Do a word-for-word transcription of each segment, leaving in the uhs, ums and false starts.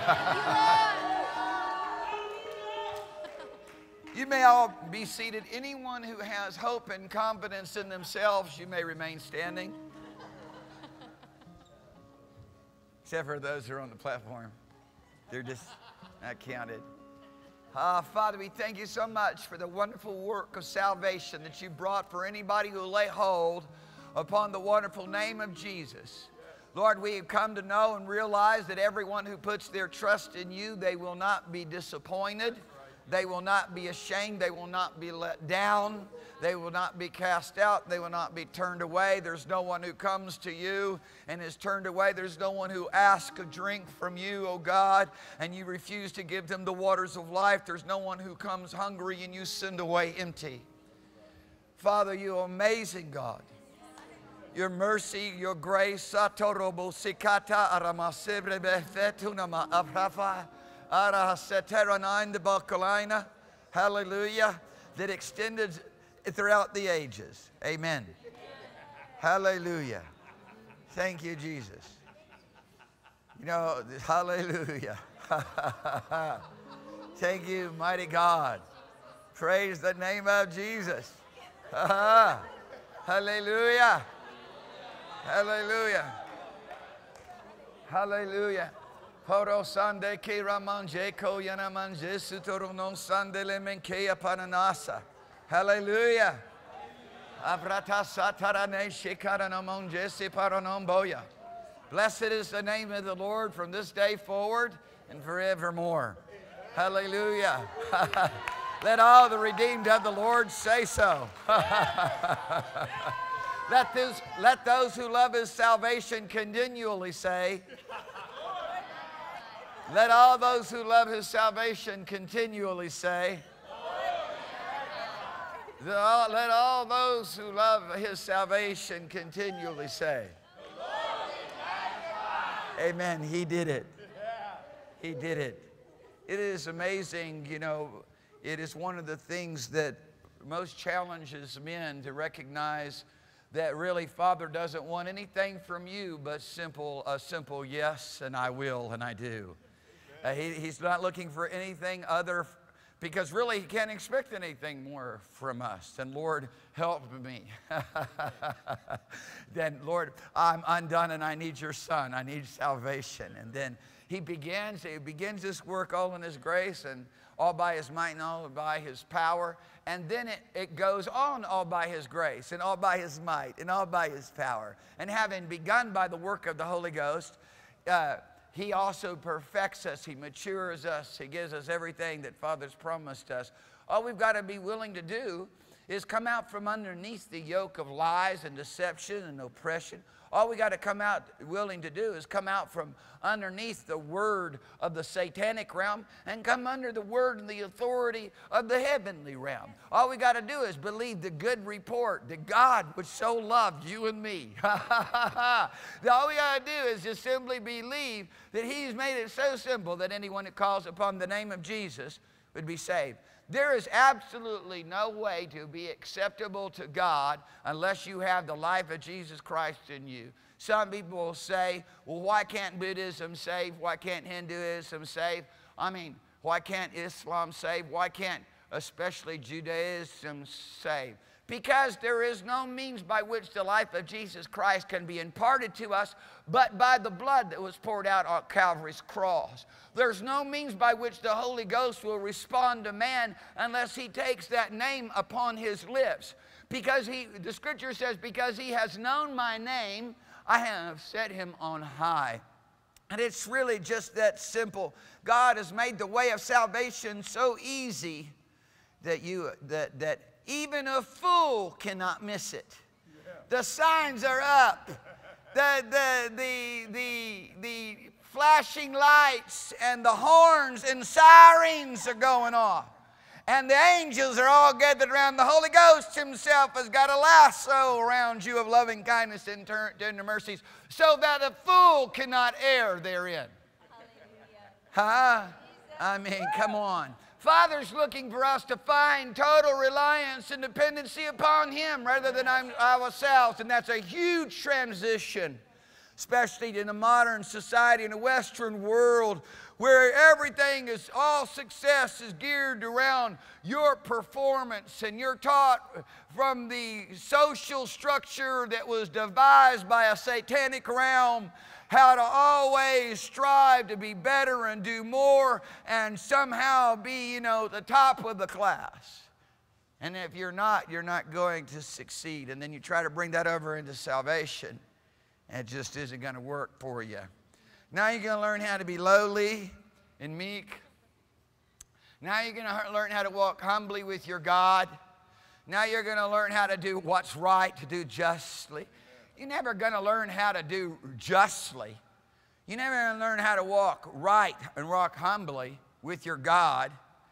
You may all be seated. Anyone who has hope and confidence in themselves, you may remain standing. Except for those who are on the platform. They're just not counted. Ah, Father, we thank you so much for the wonderful work of salvation that you brought for anybody who will lay hold upon the wonderful name of Jesus. Lord, we have come to know and realize that everyone who puts their trust in you, they will not be disappointed. They will not be ashamed. They will not be let down. They will not be cast out. They will not be turned away. There's no one who comes to you and is turned away. There's no one who asks a drink from you, oh God, and you refuse to give them the waters of life. There's no one who comes hungry and you send away empty. Father, you are amazing God. Your mercy, your grace, hallelujah, that extended throughout the ages. Amen. Hallelujah. Thank you, Jesus. You know, hallelujah. Thank you, mighty God. Praise the name of Jesus. Hallelujah. Hallelujah. Hallelujah. Horo sande ke ramanje ko yana manje sutoro non sandele menke apananasa. Hallelujah. Avrata satarane shikarana monje separanon boya. Blessed is the name of the Lord from this day forward and forevermore. Hallelujah. Let all the redeemed of the Lord say so. Let those, let those who love his salvation continually say. Let all those who love his salvation continually say. Let all those who love his salvation continually say. Amen. He did it. He did it. It is amazing, you know, it is one of the things that most challenges men to recognize that really Father doesn't want anything from you but simple, a simple yes and I will and I do. Uh, he, he's not looking for anything other, because really he can't expect anything more from us. And Lord, help me. Then Lord, I'm undone and I need your Son. I need salvation. And then he begins, he begins this work all in his grace and all by his might and all by his power. And then it, it goes on all by his grace and all by his might and all by his power. And having begun by the work of the Holy Ghost, uh, he also perfects us. He matures us. He gives us everything that Father's promised us. All we've got to be willing to do is come out from underneath the yoke of lies and deception and oppression. All we got to come out willing to do is come out from underneath the word of the satanic realm and come under the word and the authority of the heavenly realm. All we got to do is believe the good report that God which so loved you and me. All we got to do is just simply believe that he's made it so simple that anyone that calls upon the name of Jesus would be saved. There is absolutely no way to be acceptable to God unless you have the life of Jesus Christ in you. Some people will say, well, why can't Buddhism save? Why can't Hinduism save? I mean, why can't Islam save? Why can't especially Judaism save? Because there is no means by which the life of Jesus Christ can be imparted to us but by the blood that was poured out on Calvary's cross. There's no means by which the Holy Ghost will respond to man unless he takes that name upon his lips. Because he, the scripture says, because he has known my name, I have set him on high. And it's really just that simple. God has made the way of salvation so easy that you, that, that even a fool cannot miss it. Yeah. The signs are up. The, the, the, the, the flashing lights and the horns and sirens are going off. And the angels are all gathered around. The Holy Ghost himself has got a lasso around you of loving kindness and tender mercies so that a fool cannot err therein. Huh? I mean, come on. Father's looking for us to find total reliance and dependency upon him rather than ourselves. And that's a huge transition especially in the modern society, in the Western world, where everything is, all success is geared around your performance, and you're taught from the social structure that was devised by a satanic realm how to always strive to be better and do more and somehow be, you know, the top of the class. And if you're not, you're not going to succeed. And then you try to bring that over into salvation, and it just isn't going to work for you. Now you're going to learn how to be lowly and meek. Now you're going to learn how to walk humbly with your God. Now you're going to learn how to do what's right, to do justly. You're never going to learn how to do justly. You're never going to learn how to walk right and walk humbly with your God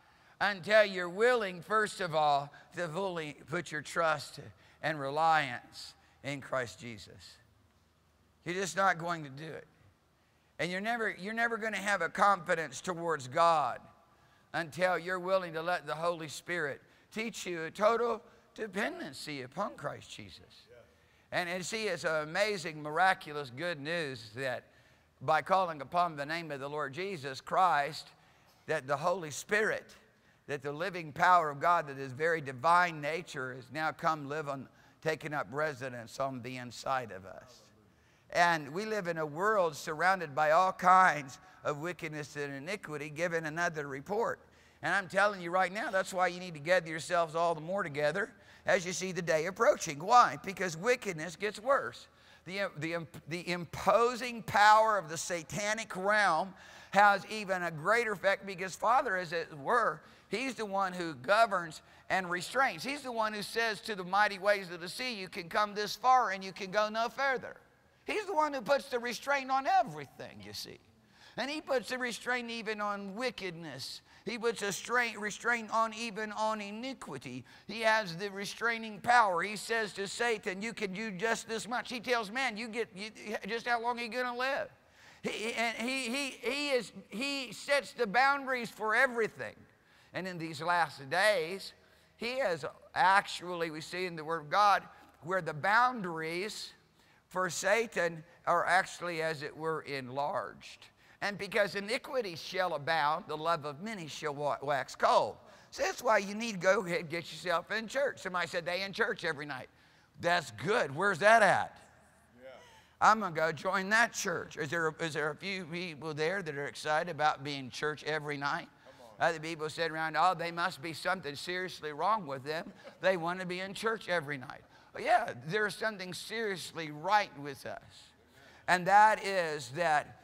until you're willing, first of all, to fully put your trust and reliance in Christ Jesus. You're just not going to do it. And you're never, you're never going to have a confidence towards God until you're willing to let the Holy Spirit teach you a total dependency upon Christ Jesus. And, and see, it's an amazing, miraculous good news that by calling upon the name of the Lord Jesus Christ, that the Holy Spirit, that the living power of God, that His very divine nature has now come live on, taken up residence on the inside of us. And we live in a world surrounded by all kinds of wickedness and iniquity, giving another report. And I'm telling you right now, that's why you need to gather yourselves all the more together as you see the day approaching. Why? Because wickedness gets worse. The, the, the imposing power of the satanic realm has even a greater effect because Father, as it were, He's the one who governs and restrains. He's the one who says to the mighty waves of the sea, you can come this far and you can go no further. He's the one who puts the restraint on everything, you see. And He puts the restraint even on wickedness. He puts a restraint, restraint on even on iniquity. He has the restraining power. He says to Satan, you can do just this much. He tells man, you get you, just how long are you going to live? He, and he, he, he, is, he sets the boundaries for everything. And in these last days, He has actually, we see in the Word of God, where the boundaries for Satan are actually, as it were, enlarged. And because iniquity shall abound, the love of many shall wax cold. So that's why you need to go ahead and get yourself in church. Somebody said they in church every night. That's good. Where's that at? Yeah. I'm going to go join that church. Is there, is there a few people there that are excited about being in church every night? Other people sit around, oh, they must be something seriously wrong with them. They want to be in church every night. Well, yeah, there's something seriously right with us. And that is that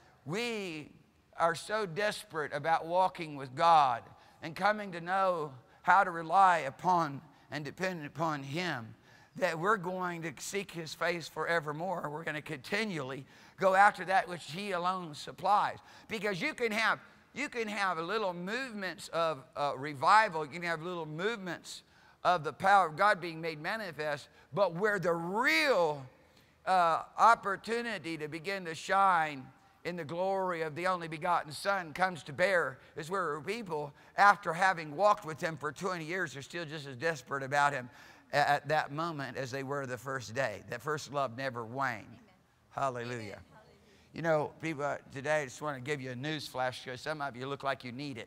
we are so desperate about walking with God and coming to know how to rely upon and depend upon Him that we're going to seek His face forevermore. We're going to continually go after that which He alone supplies. Because you can have, you can have little movements of uh, revival. You can have little movements of the power of God being made manifest. But where the real uh, opportunity to begin to shine in the glory of the only begotten Son comes to bear is where people, after having walked with Him for twenty years, are still just as desperate about Him at that moment as they were the first day. That first love never waned. Amen. Hallelujah. Amen. You know, people, uh, today I just want to give you a news flash because some of you look like you need it.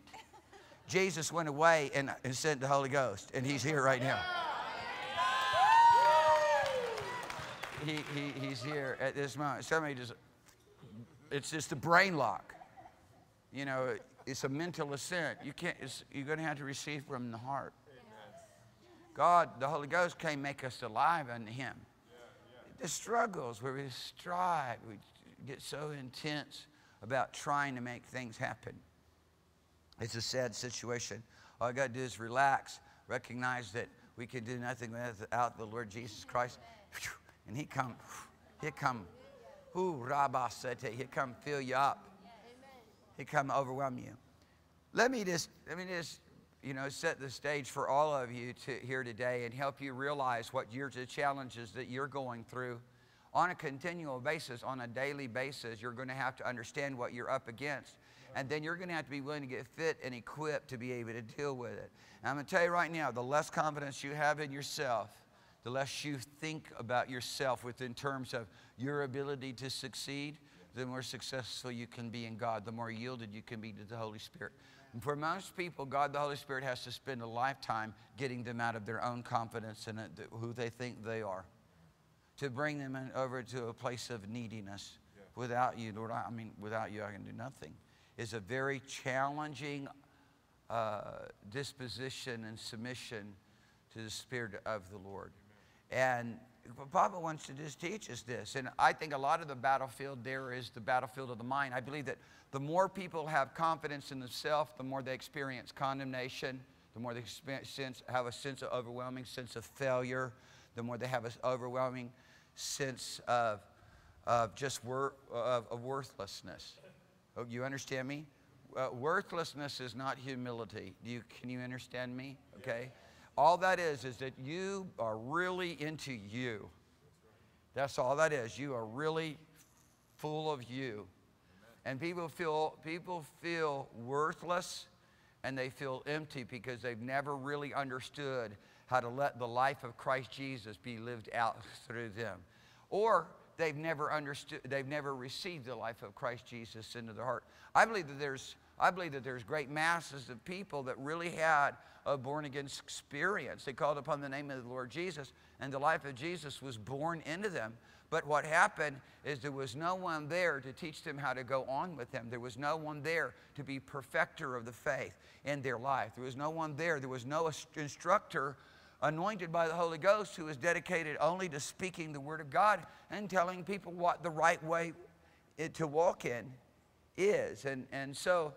Jesus went away and, and sent the Holy Ghost, and He's here right now. He, he, he's here at this moment. Somebody just, it's just a brain lock. You know, it's a mental assent. You can't, it's, you're going to have to receive from the heart. God, the Holy Ghost came make us alive unto Him. The struggles where we strive, we get so intense about trying to make things happen. It's a sad situation. All I got to do is relax, recognize that we can do nothing without the Lord Jesus Christ. And He come, He come, ooh, Rabba Sete, He come fill you up. He come overwhelm you. Let me just, let me just, you know, set the stage for all of you to here today and help you realize what your the challenges that you're going through on a continual basis, on a daily basis. You're going to have to understand what you're up against. And then you're going to have to be willing to get fit and equipped to be able to deal with it. And I'm going to tell you right now, the less confidence you have in yourself, the less you think about yourself within terms of your ability to succeed, the more successful you can be in God, the more yielded you can be to the Holy Spirit. And for most people, God the Holy Spirit has to spend a lifetime getting them out of their own confidence and who they think they are, to bring them in, over to a place of neediness. Yeah. Without you, Lord, I mean, without you, I can do nothing. It's a very challenging uh, disposition and submission to the Spirit of the Lord. Amen. And Papa wants to just teach us this. And I think a lot of the battlefield there is the battlefield of the mind. I believe that the more people have confidence in themselves, the more they experience condemnation, the more they experience, have a sense of overwhelming sense of failure, the more they have an overwhelming sense of, of just wor of, of worthlessness. Oh, you understand me? Uh, worthlessness is not humility. Do you, can you understand me? Okay. All that is is that you are really into you. That's all that is. You are really full of you. And people feel, people feel worthless and they feel empty because they've never really understood how to let the life of Christ Jesus be lived out through them. Or they've never understood, they've never received the life of Christ Jesus into their heart. I believe that there's, I believe that there's great masses of people that really had a born-again experience. They called upon the name of the Lord Jesus, and the life of Jesus was born into them. But what happened is there was no one there to teach them how to go on with them. There was no one there to be perfecter of the faith in their life. There was no one there. There was no instructor anointed by the Holy Ghost who was dedicated only to speaking the Word of God and telling people what the right way to walk in is. And, and so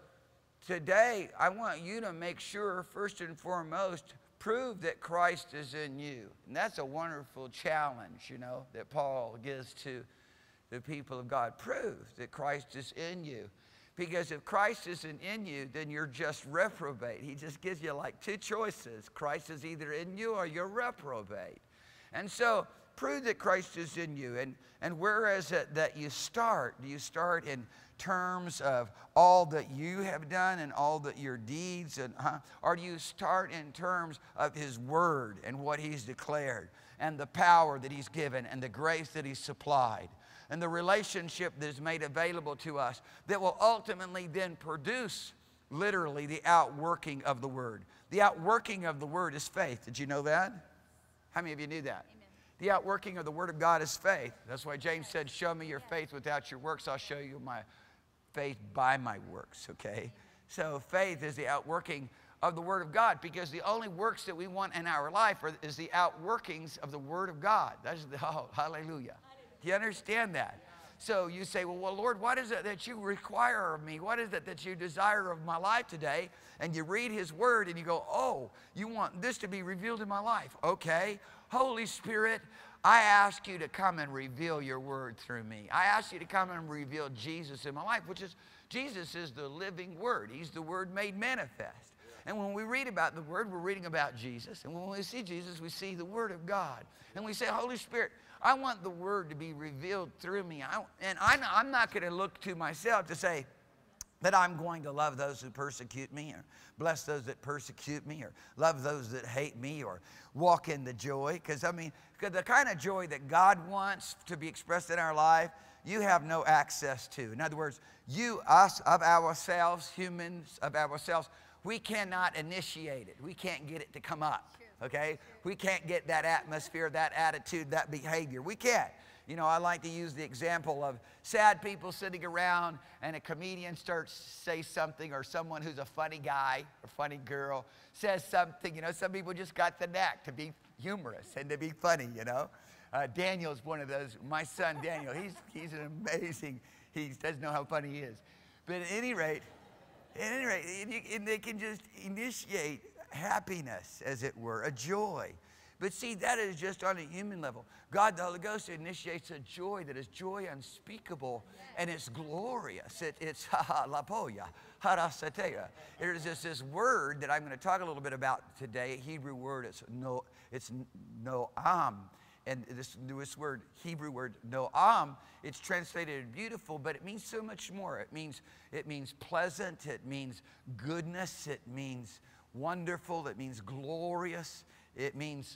today, I want you to make sure, first and foremost, prove that Christ is in you. And that's a wonderful challenge, you know, that Paul gives to the people of God. Prove that Christ is in you. Because if Christ isn't in you, then you're just reprobate. He just gives you like two choices. Christ is either in you or you're reprobate. And so, prove that Christ is in you. And, and where is it that you start? Do you start in terms of all that you have done and all that your deeds, and huh? Or do you start in terms of His Word and what He's declared and the power that He's given and the grace that He's supplied and the relationship that is made available to us that will ultimately then produce literally the outworking of the Word? The outworking of the Word is faith. Did you know that? How many of you knew that? Amen. The outworking of the Word of God is faith. That's why James said, show me your faith without your works. I'll show you my faith by my works, okay? So faith is the outworking of the Word of God, because the only works that we want in our life are, is the outworkings of the Word of God. That's the, oh, hallelujah. Do you understand that? So you say, well, well, Lord, what is it that you require of me? What is it that you desire of my life today? And you read His Word and you go, oh, you want this to be revealed in my life. Okay, Holy Spirit, I ask you to come and reveal your Word through me. I ask you to come and reveal Jesus in my life, which is, Jesus is the living Word. He's the Word made manifest. And when we read about the Word, we're reading about Jesus. And when we see Jesus, we see the Word of God. And we say, Holy Spirit, I want the Word to be revealed through me. I, and I, I'm not going to look to myself to say that I'm going to love those who persecute me, or bless those that persecute me, or love those that hate me, or walk in the joy. Because, I mean, the kind of joy that God wants to be expressed in our life, you have no access to. In other words, you, us, of ourselves, humans of ourselves, we cannot initiate it. We can't get it to come up. Okay? We can't get that atmosphere, that attitude, that behavior. We can't. You know, I like to use the example of sad people sitting around and a comedian starts to say something, or someone who's a funny guy or funny girl says something. You know, some people just got the knack to be humorous and to be funny, you know. Uh, Daniel's one of those. My son Daniel, he's, he's an amazing, he doesn't know how funny he is. But at any rate, at any rate, and, you, and they can just initiate happiness, as it were, a joy. But see, that is just on a human level. God, the Holy Ghost, initiates a joy that is joy unspeakable, and it's glorious. It, it's ha la poya, harasatea. There's this, this word that I'm going to talk a little bit about today, a Hebrew word. It's no, it's noam. And this, this word, Hebrew word, noam, it's translated beautiful, but it means so much more. It means, it means pleasant. It means goodness. It means wonderful. It means glorious. It means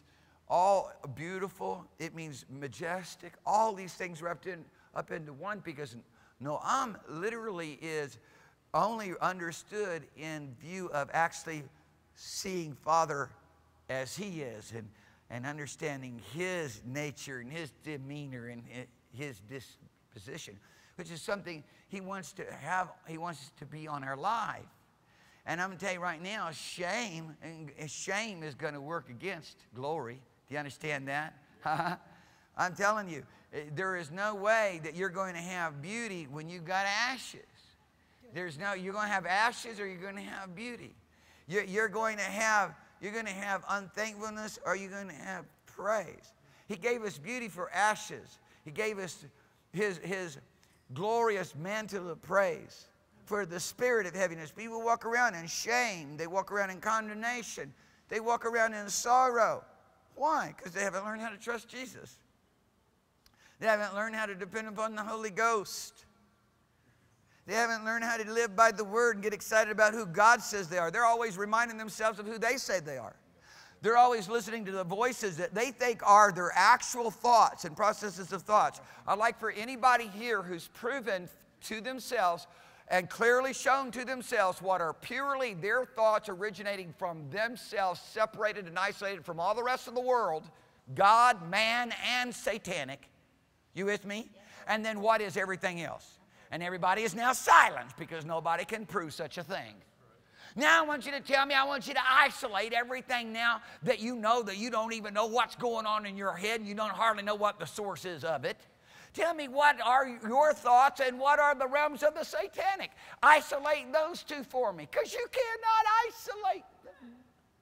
all beautiful. It means majestic. All these things wrapped in, up into one, because Noam literally is only understood in view of actually seeing Father as he is, and, and understanding his nature and his demeanor and his disposition, which is something he wants to have, he wants to be on our life. And I'm going to tell you right now, shame, and shame is going to work against glory. Do you understand that? I'm telling you, there is no way that you're going to have beauty when you've got ashes. There's no, you're going to have ashes or you're going to have beauty. You're, you're going to have, you're going to have unthankfulness or you're going to have praise. He gave us beauty for ashes. He gave us his, his glorious mantle of praise for the spirit of heaviness. People walk around in shame. They walk around in condemnation. They walk around in sorrow. Why? Because they haven't learned how to trust Jesus. They haven't learned how to depend upon the Holy Ghost. They haven't learned how to live by the Word and get excited about who God says they are. They're always reminding themselves of who they say they are. They're always listening to the voices that they think are their actual thoughts and processes of thoughts. I'd like for anybody here who's proven to themselves and clearly shown to themselves what are purely their thoughts originating from themselves, separated and isolated from all the rest of the world, God, man, and satanic. You with me? And then what is everything else? And everybody is now silenced because nobody can prove such a thing. Now I want you to tell me, I want you to isolate everything now that you know that you don't even know what's going on in your head and you don't hardly know what the source is of it. Tell me what are your thoughts and what are the realms of the satanic. Isolate those two for me, because you cannot isolate them.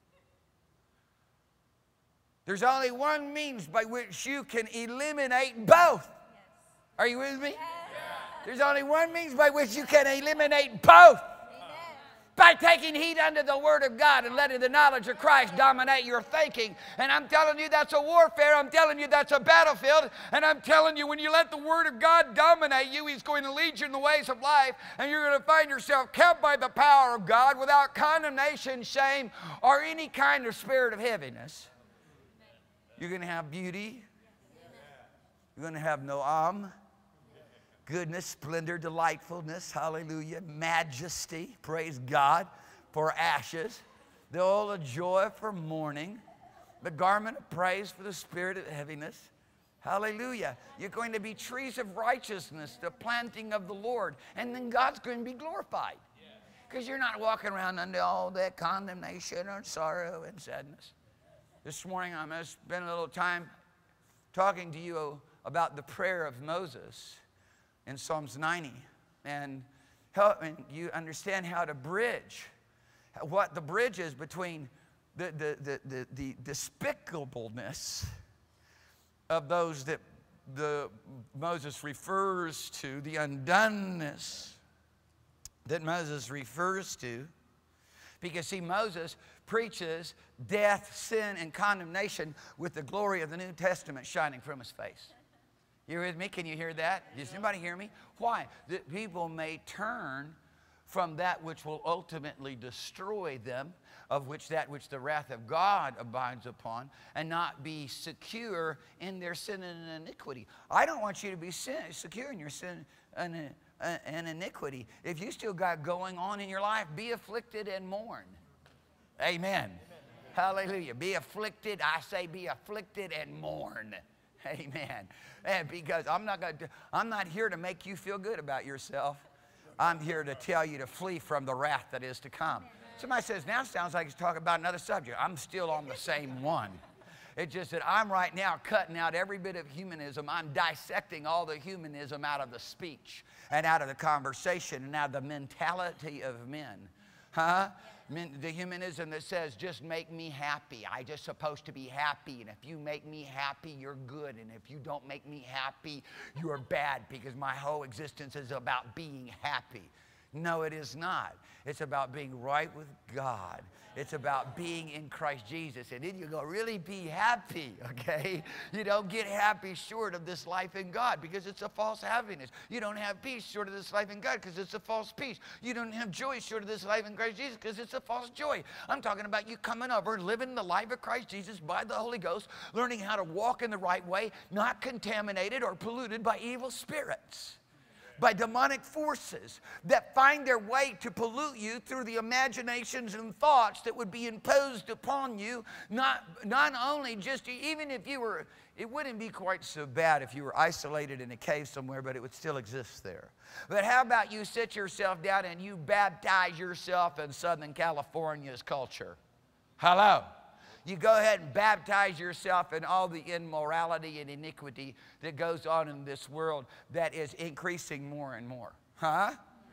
There's only one means by which you can eliminate both. Yes. Are you with me? Yes. There's only one means by which you can eliminate both. By taking heed unto the Word of God and letting the knowledge of Christ dominate your thinking. And I'm telling you that's a warfare. I'm telling you that's a battlefield. And I'm telling you when you let the Word of God dominate you, He's going to lead you in the ways of life. And you're going to find yourself kept by the power of God without condemnation, shame, or any kind of spirit of heaviness. You're going to have beauty. You're going to have Noam. Goodness, splendor, delightfulness, hallelujah, majesty, praise God, for ashes, the oil of joy for mourning, the garment of praise for the spirit of heaviness, hallelujah. You're going to be trees of righteousness, the planting of the Lord, and then God's going to be glorified because you're not walking around under all that condemnation or sorrow and sadness. This morning I'm going to spend a little time talking to you about the prayer of Moses in Psalms ninety, and helping you understand how to bridge, what the bridge is between the, the, the, the, the despicableness of those that the, Moses refers to, the undoneness that Moses refers to. Because, see, Moses preaches death, sin, and condemnation with the glory of the New Testament shining from his face. You with me? Can you hear that? Does anybody hear me? Why? That people may turn from that which will ultimately destroy them, of which that which the wrath of God abides upon, and not be secure in their sin and iniquity. I don't want you to be sin, secure in your sin and, and iniquity. If you still got going on in your life, be afflicted and mourn. Amen. Amen. Hallelujah. Be afflicted. I say be afflicted and mourn. Amen. And because I'm not going to, I'm not here to make you feel good about yourself. I'm here to tell you to flee from the wrath that is to come. Somebody says, now sounds like he's talking about another subject. I'm still on the same one. It's just that I'm right now cutting out every bit of humanism. I'm dissecting all the humanism out of the speech and out of the conversation and out of the mentality of men. Huh? The humanism that says, just make me happy. I'm just supposed to be happy. And if you make me happy, you're good. And if you don't make me happy, you're bad, because my whole existence is about being happy. No, it is not. It's about being right with God. It's about being in Christ Jesus. And then you go, really be happy, okay? You don't get happy short of this life in God because it's a false happiness. You don't have peace short of this life in God because it's a false peace. You don't have joy short of this life in Christ Jesus because it's a false joy. I'm talking about you coming over and living the life of Christ Jesus by the Holy Ghost, learning how to walk in the right way, not contaminated or polluted by evil spirits, by demonic forces that find their way to pollute you through the imaginations and thoughts that would be imposed upon you. Not, not only just, even if you were, it wouldn't be quite so bad if you were isolated in a cave somewhere, but it would still exist there. But how about you sit yourself down and you baptize yourself in Southern California's culture? Hello? You go ahead and baptize yourself in all the immorality and iniquity that goes on in this world that is increasing more and more. Huh? Yeah.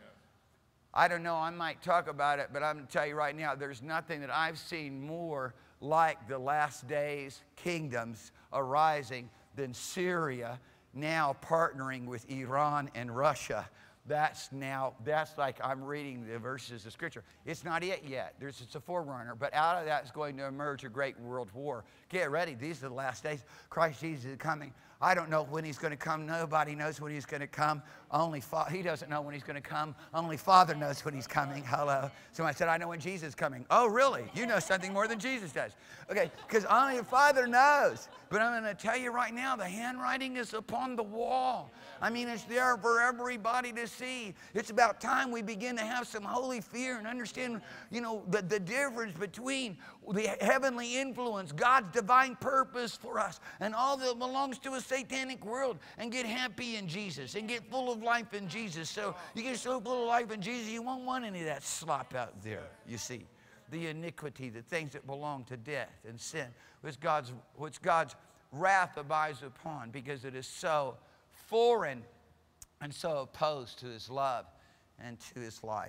I don't know, I might talk about it, but I'm going to tell you right now, there's nothing that I've seen more like the last days kingdoms arising than Syria now partnering with Iran and Russia. That's now, that's like I'm reading the verses of Scripture. It's not it yet. There's, it's a forerunner. But out of that is going to emerge a great world war. Get ready. These are the last days. Christ Jesus is coming. I don't know when he's going to come. Nobody knows when he's going to come. Only Fa- He doesn't know when he's going to come. Only Father knows when he's coming. Hello. Somebody said, I know when Jesus is coming. Oh, really? You know something more than Jesus does. Okay, because only the Father knows. But I'm going to tell you right now, the handwriting is upon the wall. I mean, it's there for everybody to see. It's about time we begin to have some holy fear and understand, you know, the, the difference between the heavenly influence, God's divine purpose for us, and all that belongs to a satanic world, and get happy in Jesus and get full of life in Jesus. So you get so full of life in Jesus, you won't want any of that slop out there, you see. The iniquity, the things that belong to death and sin, which God's, which God's wrath abides upon because it is so foreign and so opposed to his love and to his life.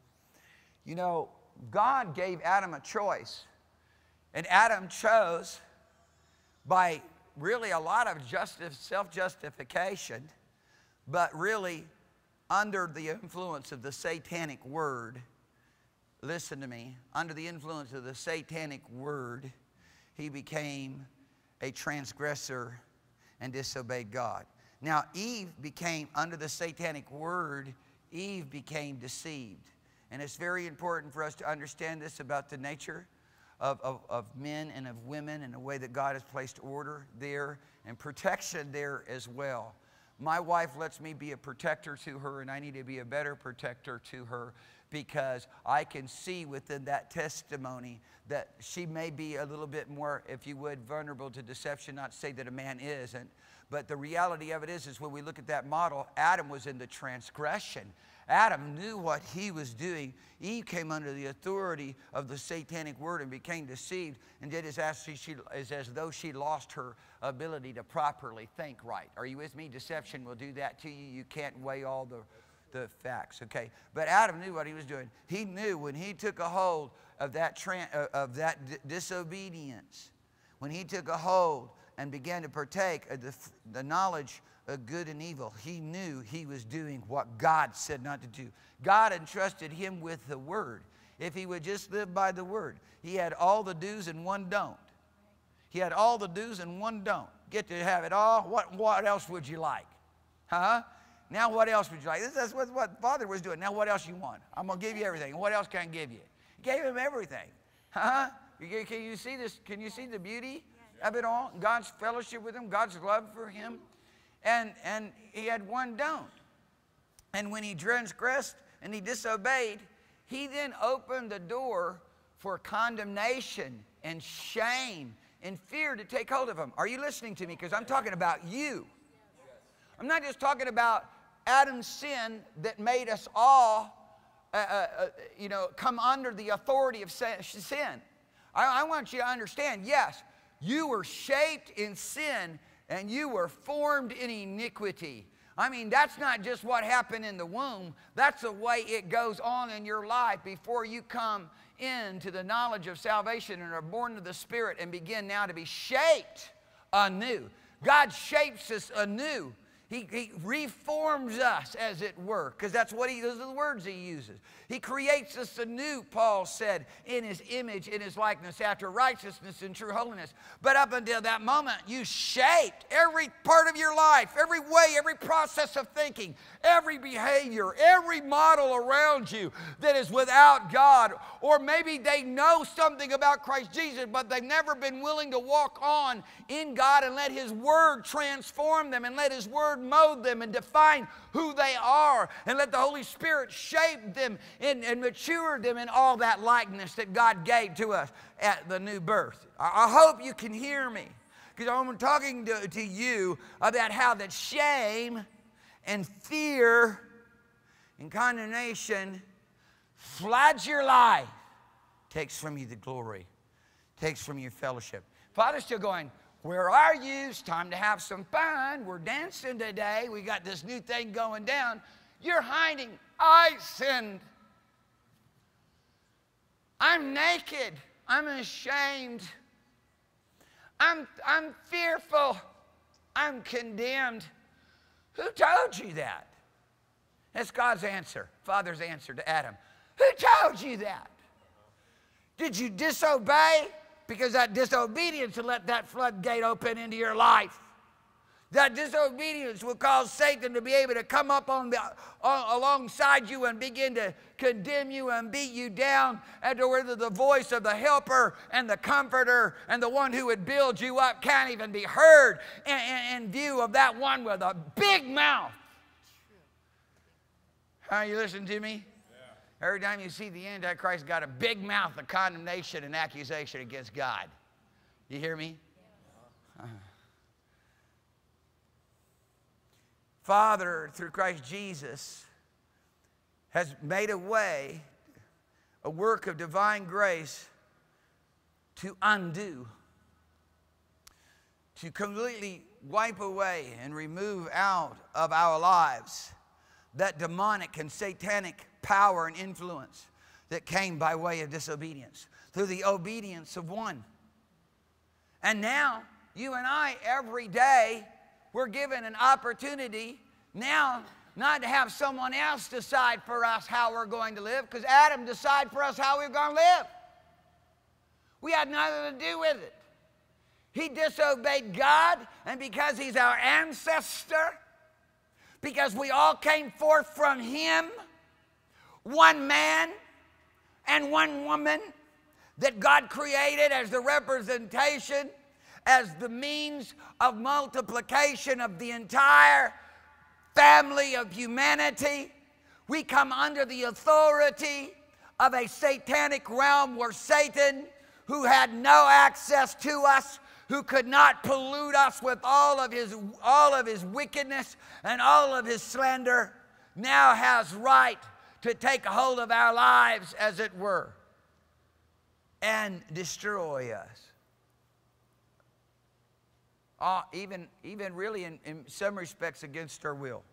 You know, God gave Adam a choice, and Adam chose by really a lot of justice, self-justification, but really under the influence of the satanic word. Listen to me. Under the influence of the satanic word, he became a transgressor and disobeyed God. Now, Eve became, under the satanic word, Eve became deceived. And it's very important for us to understand this about the nature of, of, of men and of women and the way that God has placed order there and protection there as well. My wife lets me be a protector to her, and I need to be a better protector to her because I can see within that testimony that she may be a little bit more, if you would, vulnerable to deception. Not to say that a man isn't, but the reality of it is, is when we look at that model, Adam was in the transgression. Adam knew what he was doing. Eve came under the authority of the satanic word and became deceived and did as, as, she, as, as though she lost her ability to properly think right. Are you with me? Deception will do that to you. You can't weigh all the, the facts, okay? But Adam knew what he was doing. He knew when he took a hold of that, of that disobedience, when he took a hold and began to partake of the, the knowledge of good and evil, he knew he was doing what God said not to do. God entrusted him with the word. If he would just live by the word, he had all the do's and one don't. He had all the do's and one don't. Get to have it all. What, what else would you like? Huh? Now what else would you like? This is what, what Father was doing. Now what else you want? I'm going to give you everything. What else can I give you? He gave him everything. Huh? Can you see this? Can you see the beauty of it all? God's fellowship with him, God's love for him. And, and he had one don't. And when he transgressed and he disobeyed, he then opened the door for condemnation and shame and fear to take hold of him. Are you listening to me? Because I'm talking about you. I'm not just talking about Adam's sin that made us all, uh, uh, uh, you know, come under the authority of sin. I, I want you to understand, yes, you were shaped in sin and you were formed in iniquity. I mean, that's not just what happened in the womb. That's the way it goes on in your life before you come into the knowledge of salvation and are born of the Spirit and begin now to be shaped anew. God shapes us anew. He, he reforms us, as it were, because that's what he, those are the words he uses. He creates us anew, Paul said, in his image, in his likeness, after righteousness and true holiness. But up until that moment, you shaped every part of your life, every way, every process of thinking, every behavior, every model around you that is without God. Or maybe they know something about Christ Jesus, but they've never been willing to walk on in God and let His Word transform them and let His Word mold them and define who they are and let the Holy Spirit shape them and, and mature them in all that likeness that God gave to us at the new birth. I, I hope you can hear me, because I'm talking to, to you about how that shame and fear and condemnation floods your life, takes from you the glory, takes from you fellowship. Father's still going, where are you? It's time to have some fun. We're dancing today. We got this new thing going down. You're hiding. I sinned. I'm naked. I'm ashamed. I'm, I'm fearful. I'm condemned. Who told you that? That's God's answer, Father's answer to Adam. Who told you that? Did you disobey? Because that disobedience will let that floodgate open into your life. That disobedience will cause Satan to be able to come up on the, uh, alongside you and begin to condemn you and beat you down, and to where the voice of the helper and the comforter and the one who would build you up can't even be heard in, in, in view of that one with a big mouth. Are you listening to me? Every time you see the Antichrist got a big mouth of condemnation and accusation against God. You hear me? Uh. Father, through Christ Jesus, has made a way, a work of divine grace to undo, to completely wipe away and remove out of our lives that demonic and satanic power and influence that came by way of disobedience through the obedience of one. And now, you and I, every day, we're given an opportunity now not to have someone else decide for us how we're going to live, because Adam decided for us how we were going to live. We had nothing to do with it. He disobeyed God, and because He's our ancestor, because we all came forth from Him, one man and one woman that God created as the representation, as the means of multiplication of the entire family of humanity. We come under the authority of a satanic realm where Satan, who had no access to us, who could not pollute us with all of his, all of his wickedness and all of his slander, now has right to take a hold of our lives, as it were, and destroy us. Uh, even, even really in, in some respects against our will,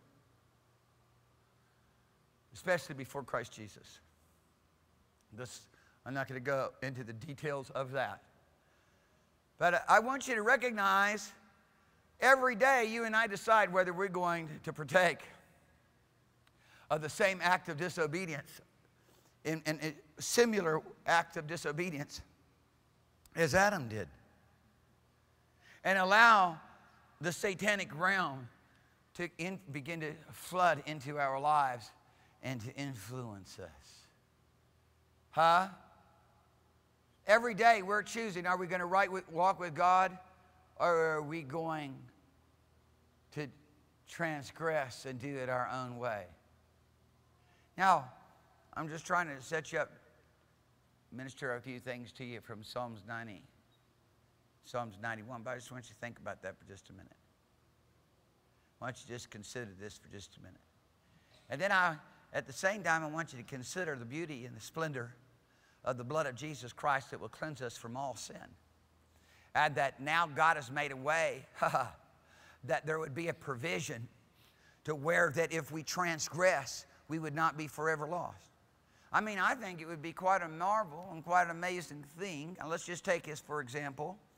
especially before Christ Jesus. This, I'm not going to go into the details of that. But I want you to recognize every day you and I decide whether we're going to partake of the same act of disobedience, in, in a similar act of disobedience as Adam did, and allow the satanic realm to in, begin to flood into our lives and to influence us. Huh? Every day we're choosing, are we going to right with, walk with God, or are we going to transgress and do it our own way? Now, I'm just trying to set you up, minister a few things to you from Psalms ninety, Psalms ninety-one, but I just want you to think about that for just a minute. I want you to just consider this for just a minute. And then I, at the same time, I want you to consider the beauty and the splendor of the blood of Jesus Christ that will cleanse us from all sin. And that now God has made a way that there would be a provision to where that if we transgress, we would not be forever lost. I mean, I think it would be quite a marvel and quite an amazing thing. And let's just take this for example,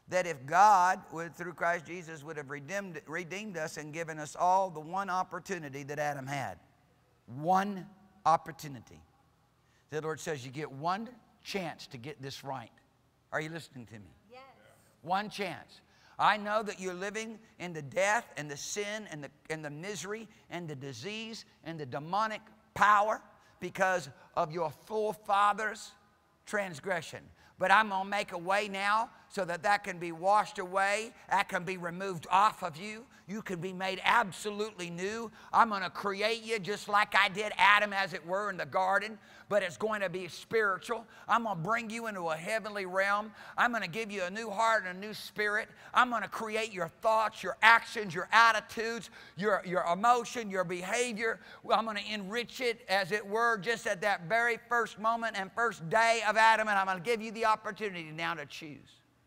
that if God would, through Christ Jesus, would have redeemed, redeemed us and given us all the one opportunity that Adam had. One opportunity. The Lord says you get one chance to get this right. Are you listening to me? Yes. One chance. I know that you're living in the death and the sin and the, and the misery and the disease and the demonic power because of your forefathers' transgression. But I'm going to make a way now so that that can be washed away. That can be removed off of you. You can be made absolutely new. I'm going to create you just like I did Adam, as it were, in the garden. But it's going to be spiritual. I'm going to bring you into a heavenly realm. I'm going to give you a new heart and a new spirit. I'm going to create your thoughts, your actions, your attitudes, your, your emotion, your behavior. I'm going to enrich it, as it were, just at that very first moment and first day of Adam. And I'm going to give you the opportunity now to choose.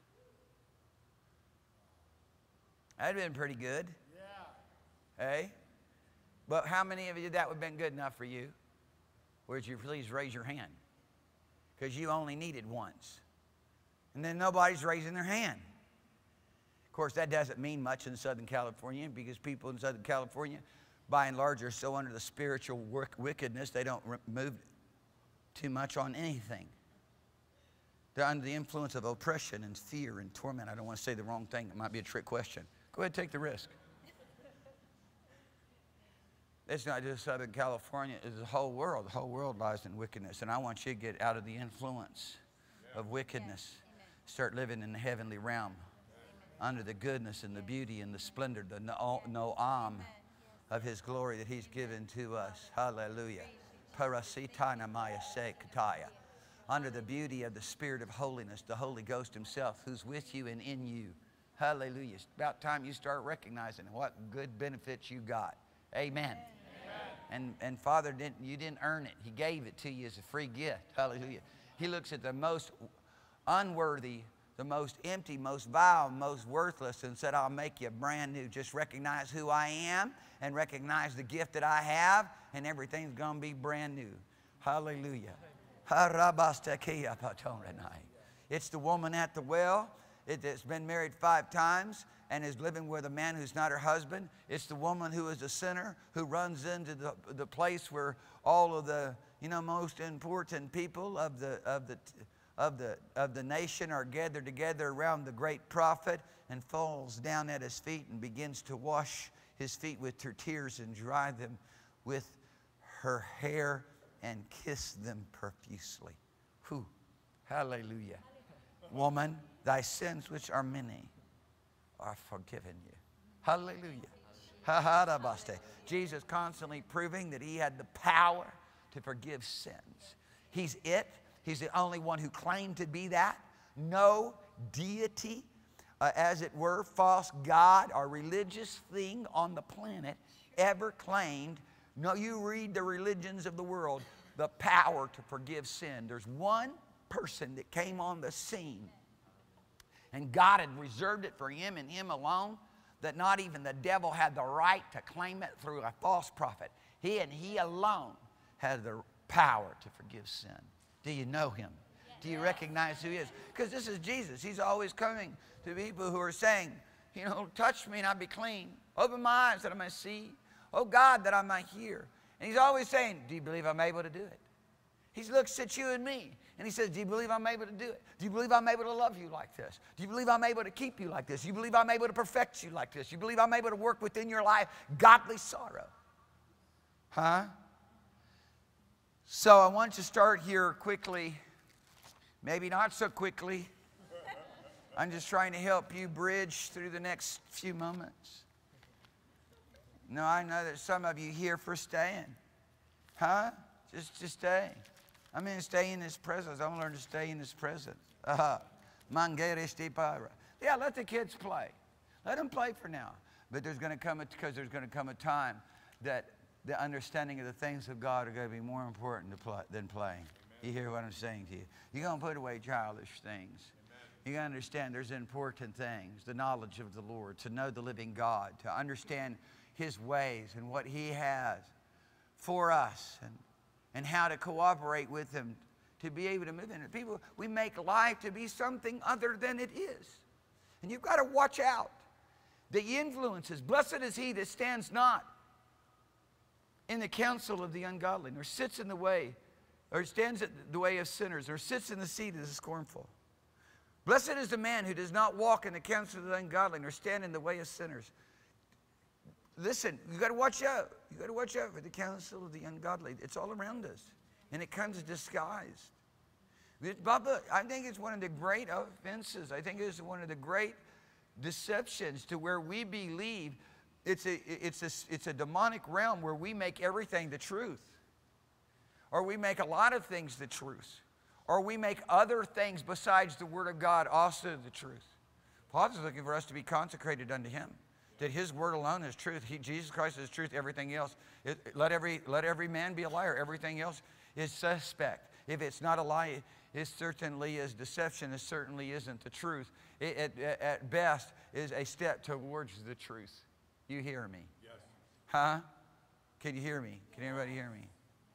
That'd have been pretty good. Yeah. Hey? But how many of you that would have been good enough for you? Would you please raise your hand? Because you only needed once. And then nobody's raising their hand. Of course, that doesn't mean much in Southern California, because people in Southern California, by and large, are so under the spiritual wickedness, they don't move too much on anything. They're under the influence of oppression and fear and torment. I don't want to say the wrong thing. It might be a trick question. Go ahead, take the risk. It's not just Southern California. It's the whole world. The whole world lies in wickedness. And I want you to get out of the influence of wickedness. Start living in the heavenly realm. Under the goodness and the beauty and the splendor, the noam of His glory that He's given to us. Hallelujah. Parasitana maya sekataya. Under the beauty of the Spirit of holiness, the Holy Ghost Himself, who's with you and in you. Hallelujah. It's about time you start recognizing what good benefits you got. Amen. Amen. And, and Father, didn't, you didn't earn it. He gave it to you as a free gift. Hallelujah. He looks at the most unworthy, the most empty, most vile, most worthless, and said, I'll make you brand new. Just recognize who I am and recognize the gift that I have, and everything's going to be brand new. Hallelujah. It's the woman at the well. It's been married five times and is living with a man who's not her husband. It's the woman who is a sinner who runs into the, the place where all of the, you know, most important people of the, of, the, of, the, of the nation are gathered together around the great prophet, and falls down at his feet and begins to wash his feet with her tears and dry them with her hair and kiss them profusely. Whew. Hallelujah. Woman, thy sins, which are many, are forgiven you. Hallelujah. Jesus constantly proving that He had the power to forgive sins. He's it. He's the only one who claimed to be that. No deity, uh, as it were, false god or religious thing on the planet ever claimed. No, you read the religions of the world, the power to forgive sin. There's one person that came on the scene, and God had reserved it for Him and Him alone, that not even the devil had the right to claim it through a false prophet. He and He alone had the power to forgive sin. Do you know Him? Do you recognize who He is? Because this is Jesus. He's always coming to people who are saying, you know, touch me and I'll be clean. Open my eyes that I may see. Oh God, that I might hear. And He's always saying, do you believe I'm able to do it? He looks at you and me, and He says, do you believe I'm able to do it? Do you believe I'm able to love you like this? Do you believe I'm able to keep you like this? Do you believe I'm able to perfect you like this? Do you believe I'm able to work within your life godly sorrow? Huh? So I want to start here quickly. Maybe not so quickly. I'm just trying to help you bridge through the next few moments. No, I know that some of you here for staying. Huh? Just to stay. I'm going to stay in His presence. I'm going to learn to stay in His presence. Uh-huh. Yeah, let the kids play. Let them play for now. But there's going to come a, because there's going to come a time that the understanding of the things of God are going to be more important to play, than playing. Amen. You hear what I'm saying to you? You're going to put away childish things. You're going to understand there's important things, the knowledge of the Lord, to know the living God, to understand His ways and what He has for us, and, and how to cooperate with Him to be able to move in it. People, we make life to be something other than it is. And you've got to watch out. The influences. Blessed is he that stands not in the counsel of the ungodly, nor sits in the way, or stands at the way of sinners, or sits in the seat of the scornful. Blessed is the man who does not walk in the counsel of the ungodly, nor stand in the way of sinners. Listen, you got to watch out. You got to watch out for the counsel of the ungodly. It's all around us, and it comes disguised. Bubba, I think it's one of the great offenses. I think it's one of the great deceptions to where we believe it's a, it's a, it's a demonic realm where we make everything the truth. Or we make a lot of things the truth. Or we make other things besides the Word of God also the truth. Paul is looking for us to be consecrated unto Him. That His Word alone is truth. He, Jesus Christ is truth. Everything else, it, let, every, let every man be a liar. Everything else is suspect. If it's not a lie, it certainly is deception. It certainly isn't the truth. It, at, at best, is a step towards the truth. You hear me? Yes. Huh? Can you hear me? Can anybody hear me?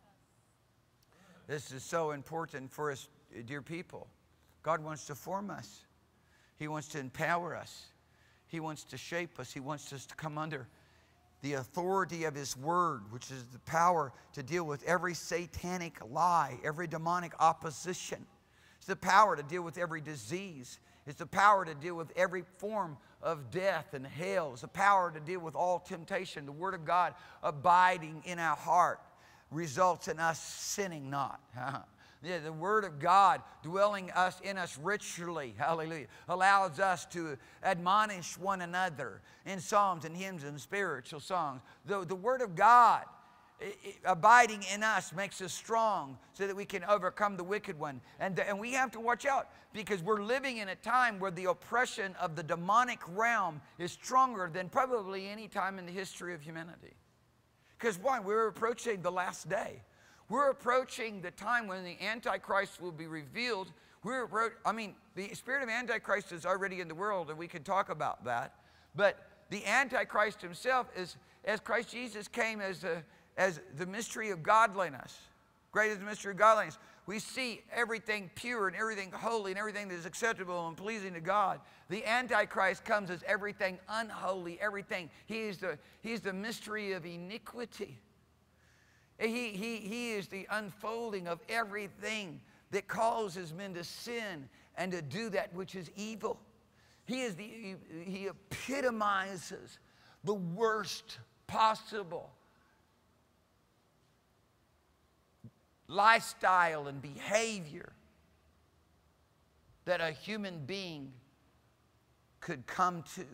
This is so important for us, dear people. God wants to form us. He wants to empower us. He wants to shape us. He wants us to come under the authority of His Word, which is the power to deal with every satanic lie, every demonic opposition. It's the power to deal with every disease. It's the power to deal with every form of death and hell. It's the power to deal with all temptation. The Word of God abiding in our heart results in us sinning not. Yeah, the Word of God dwelling us in us richly, hallelujah, allows us to admonish one another in psalms and hymns and spiritual songs. The, the Word of God it, it, abiding in us makes us strong so that we can overcome the wicked one. And, the, and we have to watch out because we're living in a time where the oppression of the demonic realm is stronger than probably any time in the history of humanity. Because why? We're approaching the last day. We're approaching the time when the Antichrist will be revealed. We're, I mean, the spirit of Antichrist is already in the world, and we can talk about that. But the Antichrist himself is, as Christ Jesus came as, a, as the mystery of godliness, great is the mystery of godliness. We see everything pure and everything holy and everything that is acceptable and pleasing to God. The Antichrist comes as everything unholy, everything. He is the, he is the mystery of iniquity. He, he, he is the unfolding of everything that causes men to sin and to do that which is evil. He, is the, he, he epitomizes the worst possible lifestyle and behavior that a human being could come to.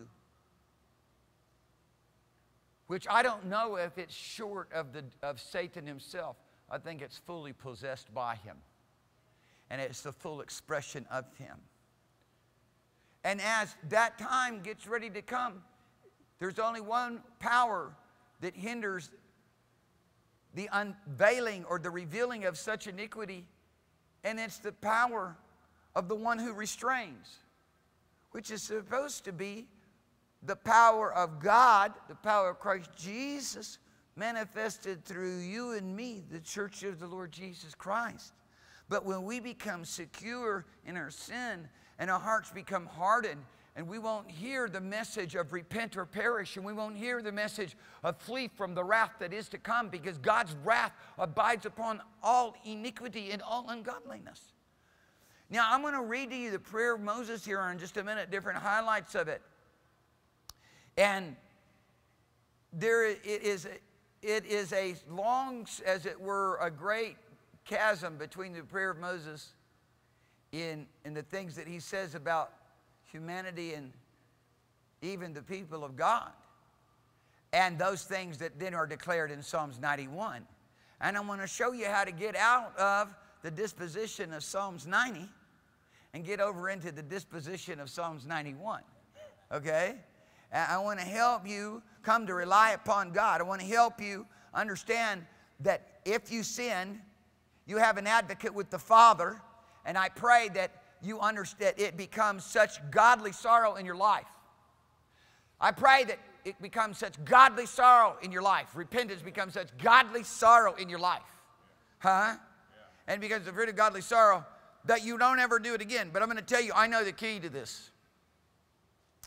Which I don't know if it's short of, the, of Satan himself. I think it's fully possessed by him. And it's the full expression of him. And as that time gets ready to come, there's only one power that hinders the unveiling or the revealing of such iniquity. And it's the power of the one who restrains, which is supposed to be the power of God, the power of Christ Jesus, manifested through you and me, the church of the Lord Jesus Christ. But when we become secure in our sin and our hearts become hardened, and we won't hear the message of repent or perish, and we won't hear the message of flee from the wrath that is to come, because God's wrath abides upon all iniquity and all ungodliness. Now, I'm going to read to you the prayer of Moses here in just a minute, different highlights of it. And there it is, it is a long, as it were, a great chasm between the prayer of Moses in, in the things that he says about humanity and even the people of God, and those things that then are declared in Psalms ninety-one. And I'm going to show you how to get out of the disposition of Psalms ninety and get over into the disposition of Psalms ninety-one. Okay? I want to help you come to rely upon God. I want to help you understand that if you sin, you have an advocate with the Father. And I pray that you understand it becomes such godly sorrow in your life. I pray that it becomes such godly sorrow in your life. Repentance becomes such godly sorrow in your life. Huh? And because of the fruit of godly sorrow, that you don't ever do it again. But I'm going to tell you, I know the key to this.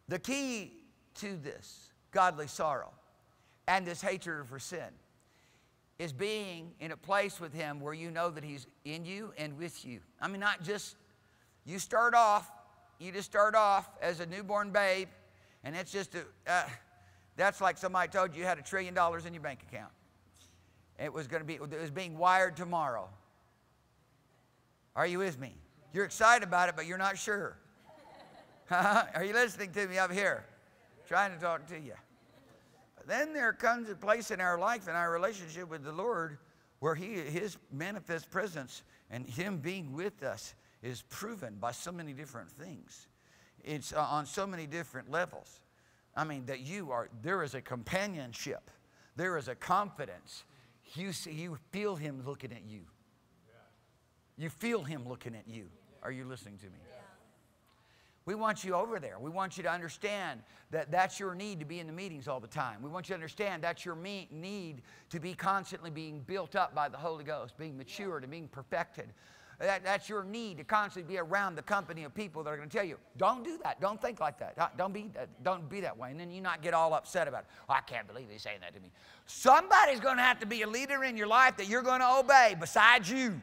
The key to this godly sorrow and this hatred for sin is being in a place with him where you know that he's in you and with you. I mean, not just, you start off, you just start off as a newborn babe, and it's just, a, uh, that's like somebody told you you had a trillion dollars in your bank account. It was going to be, it was being wired tomorrow. Are you with me? You're excited about it, but you're not sure. Are you listening to me up here? Trying to talk to you. But then there comes a place in our life, in our relationship with the Lord, where he, his manifest presence and him being with us is proven by so many different things. It's uh, on so many different levels. I mean, that you are, there is a companionship. There is a confidence. You see, you feel him looking at you. You feel him looking at you. Are you listening to me? We want you over there. We want you to understand that that's your need to be in the meetings all the time. We want you to understand that's your me need to be constantly being built up by the Holy Ghost, being matured and being perfected. That, that's your need to constantly be around the company of people that are going to tell you, don't do that. Don't think like that. Don't be, don't be that way. And then you not get all upset about it. Oh, I can't believe he's saying that to me. Somebody's going to have to be a leader in your life that you're going to obey besides you.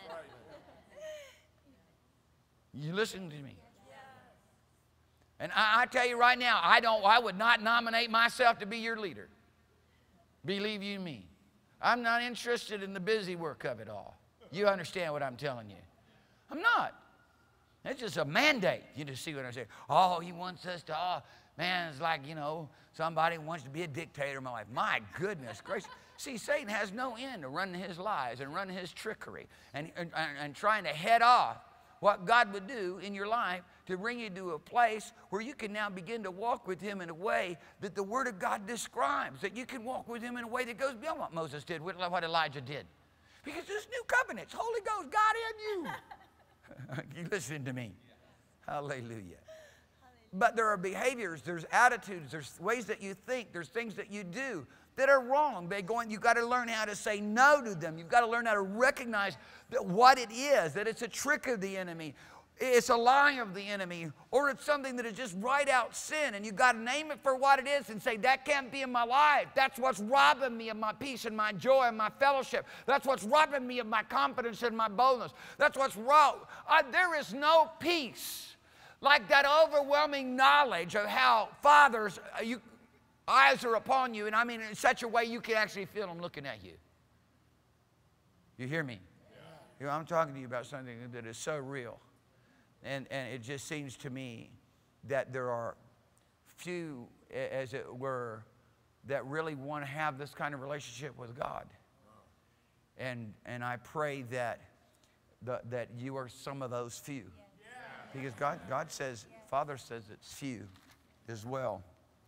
You listen to me. And I, I tell you right now, I don't. I would not nominate myself to be your leader. Believe you me. I'm not interested in the busy work of it all. You understand what I'm telling you? I'm not. It's just a mandate. You just see what I'm saying? Oh, he wants us to, oh, man, it's like, you know, somebody wants to be a dictator in my life. My goodness gracious. See, Satan has no end to running his lies and running his trickery and, and, and trying to head off what God would do in your life to bring you to a place where you can now begin to walk with him in a way that the Word of God describes, that you can walk with him in a way that goes beyond what Moses did, what Elijah did. Because this new covenant, Holy Ghost, God in you. You listen to me. Hallelujah. But there are behaviors, there's attitudes, there's ways that you think, there's things that you do that are wrong. They're going, you've got to learn how to say no to them. You've got to learn how to recognize that what it is, that it's a trick of the enemy, it's a lie of the enemy, or it's something that is just right out sin, and you've got to name it for what it is and say, that can't be in my life. That's what's robbing me of my peace and my joy and my fellowship. That's what's robbing me of my confidence and my boldness. That's what's wrong. Uh, there is no peace like that overwhelming knowledge of how Father's uh, you, eyes are upon you, and I mean in such a way you can actually feel them looking at you. You hear me? Yeah. You know, I'm talking to you about something that is so real. And, and it just seems to me that there are few, as it were, that really want to have this kind of relationship with God. And, and I pray that, the, that you are some of those few. Because God, God says, Father says it's few as well.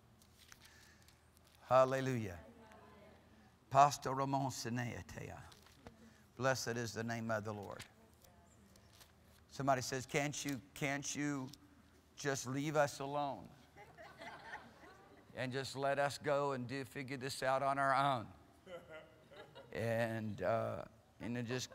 Hallelujah. Pastor Ramon Sineatea. Blessed is the name of the Lord. Somebody says, can't you, can't you just leave us alone and just let us go and do figure this out on our own? And, uh, and then just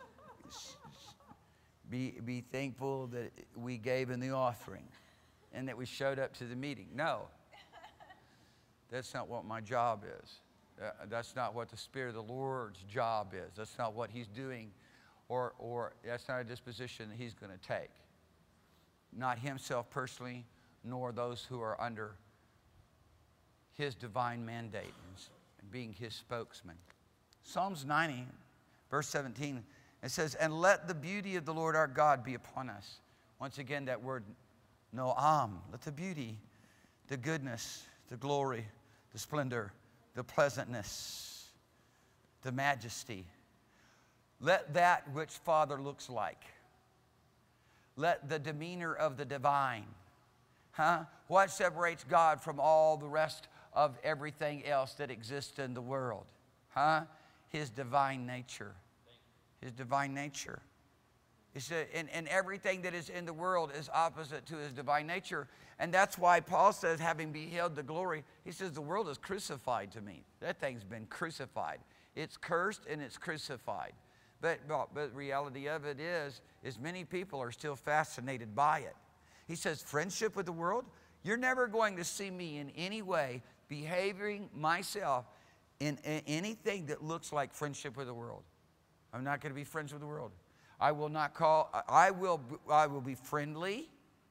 be, be thankful that we gave in the offering and that we showed up to the meeting. No, that's not what my job is. Uh, that's not what the Spirit of the Lord's job is. That's not what he's doing. Or, or that's not a disposition that he's going to take. Not himself personally, nor those who are under his divine mandate and being his spokesman. Psalms ninety, verse seventeen, it says, and let the beauty of the Lord our God be upon us. Once again, that word, noam. Let the beauty, the goodness, the glory, the splendor, the pleasantness, the majesty, let that which Father looks like. Let the demeanor of the divine. Huh? What separates God from all the rest of everything else that exists in the world? Huh? His divine nature. His divine nature. It's a, and, and everything that is in the world is opposite to his divine nature. And that's why Paul says, having beheld the glory, he says, the world is crucified to me. That thing's been crucified. It's cursed and it's crucified. But, but the reality of it is, is many people are still fascinated by it. He says, friendship with the world? You're never going to see me in any way behaving myself in, in anything that looks like friendship with the world. I'm not going to be friends with the world. I will not call, I will, I will be friendly.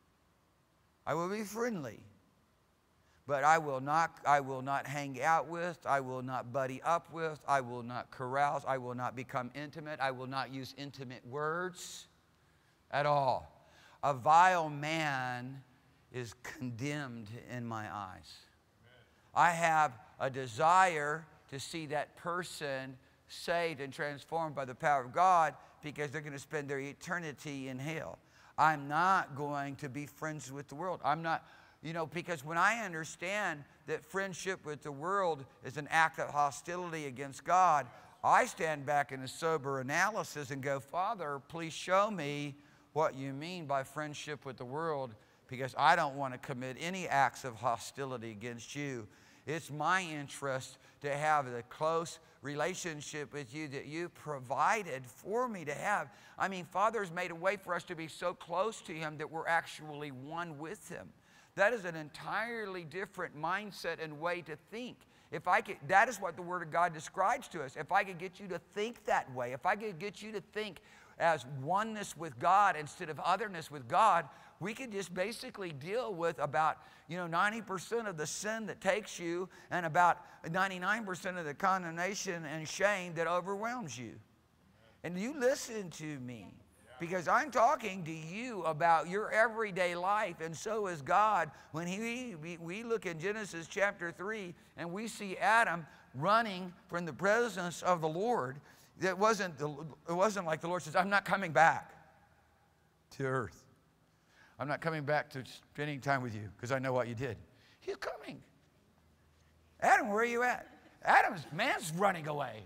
I will be friendly. But I will not, I will not hang out with, I will not buddy up with, I will not carouse, I will not become intimate, I will not use intimate words at all. A vile man is condemned in my eyes. I have a desire to see that person saved and transformed by the power of God, because they're going to spend their eternity in hell. I'm not going to be friends with the world. I'm not, you know, because when I understand that friendship with the world is an act of hostility against God, I stand back in a sober analysis and go, Father, please show me what you mean by friendship with the world, because I don't want to commit any acts of hostility against you. It's my interest to have the close relationship with you that you provided for me to have. I mean, Father's made a way for us to be so close to Him that we're actually one with Him. That is an entirely different mindset and way to think. If I could, that is what the Word of God describes to us. If I could get you to think that way, if I could get you to think as oneness with God instead of otherness with God, we could just basically deal with about, you know, ninety percent of the sin that takes you and about ninety-nine percent of the condemnation and shame that overwhelms you. And you listen to me, because I'm talking to you about your everyday life, and so is God. When he, we, we look in Genesis chapter three and we see Adam running from the presence of the Lord, it wasn't, the, it wasn't like the Lord says, I'm not coming back to earth. I'm not coming back to spending time with you because I know what you did. He's coming. Adam, where are you at? Adam's man's running away.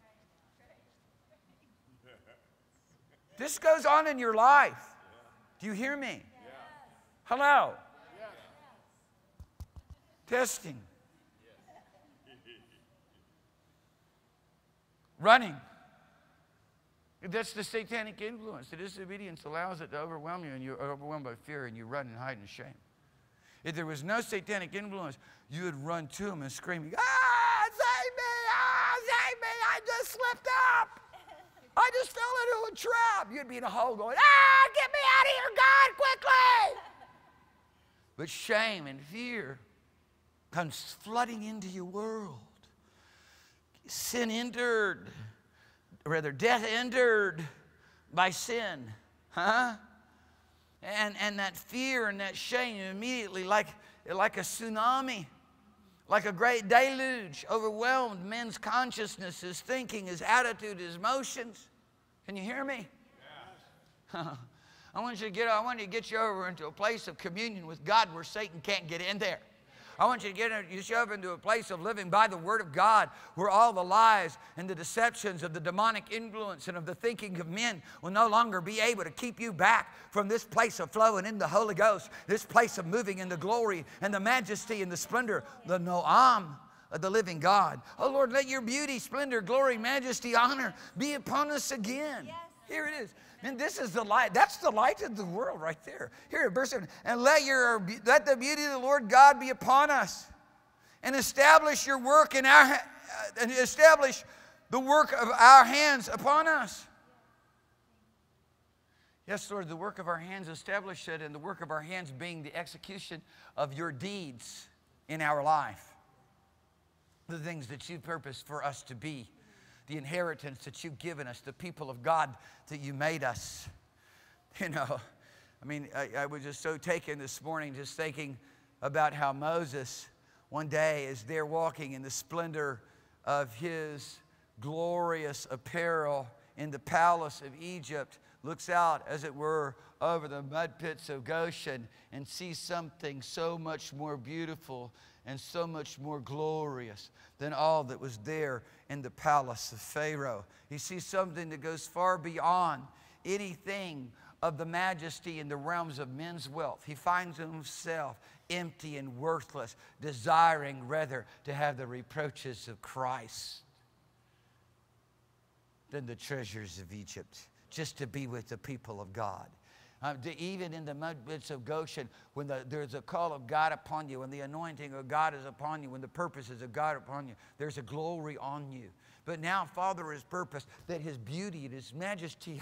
This goes on in your life. Do you hear me? Hello? Testing. Running. That's the satanic influence. The disobedience allows it to overwhelm you, and you're overwhelmed by fear, and you run and hide in shame. If there was no satanic influence, you would run to him and scream, ah, save me, ah, save me, I just slipped up. I just fell into a trap. You'd be in a hole going, ah, get me out of here, God, quickly. But shame and fear comes flooding into your world. Sin entered. Rather, death entered by sin, huh? And, and that fear and that shame immediately, like, like a tsunami, like a great deluge, overwhelmed men's consciousness, his thinking, his attitude, his emotions. Can you hear me? Yes. I want you to get, I want you to get you over into a place of communion with God where Satan can't get in there. I want you to get yourself into a place of living by the Word of God, where all the lies and the deceptions of the demonic influence and of the thinking of men will no longer be able to keep you back from this place of flowing in the Holy Ghost, this place of moving in the glory and the majesty and the splendor, the Noam of the living God. Oh Lord, let your beauty, splendor, glory, majesty, honor be upon us again. Yes. Here it is. And this is the light. That's the light of the world right there. Here, verse seven. And let, your, let the beauty of the Lord God be upon us, and establish your work in our, uh, and establish the work of our hands upon us. Yes, Lord, the work of our hands, establish it, and the work of our hands being the execution of your deeds in our life. The things that you purpose for us to be. The inheritance that you've given us, the people of God that you made us. You know, I mean, I, I was just so taken this morning just thinking about how Moses one day is there walking in the splendor of his glorious apparel in the palace of Egypt, looks out, as it were, over the mud pits of Goshen and sees something so much more beautiful and so much more glorious than all that was there in the palace of Pharaoh. He sees something that goes far beyond anything of the majesty in the realms of men's wealth. He finds himself empty and worthless, desiring rather to have the reproaches of Christ than the treasures of Egypt, just to be with the people of God. Uh, to even in the midst of Goshen, when the, there's a call of God upon you, when the anointing of God is upon you, when the purposes of God are upon you, there's a glory on you. But now, Father has purposed that His beauty and His majesty,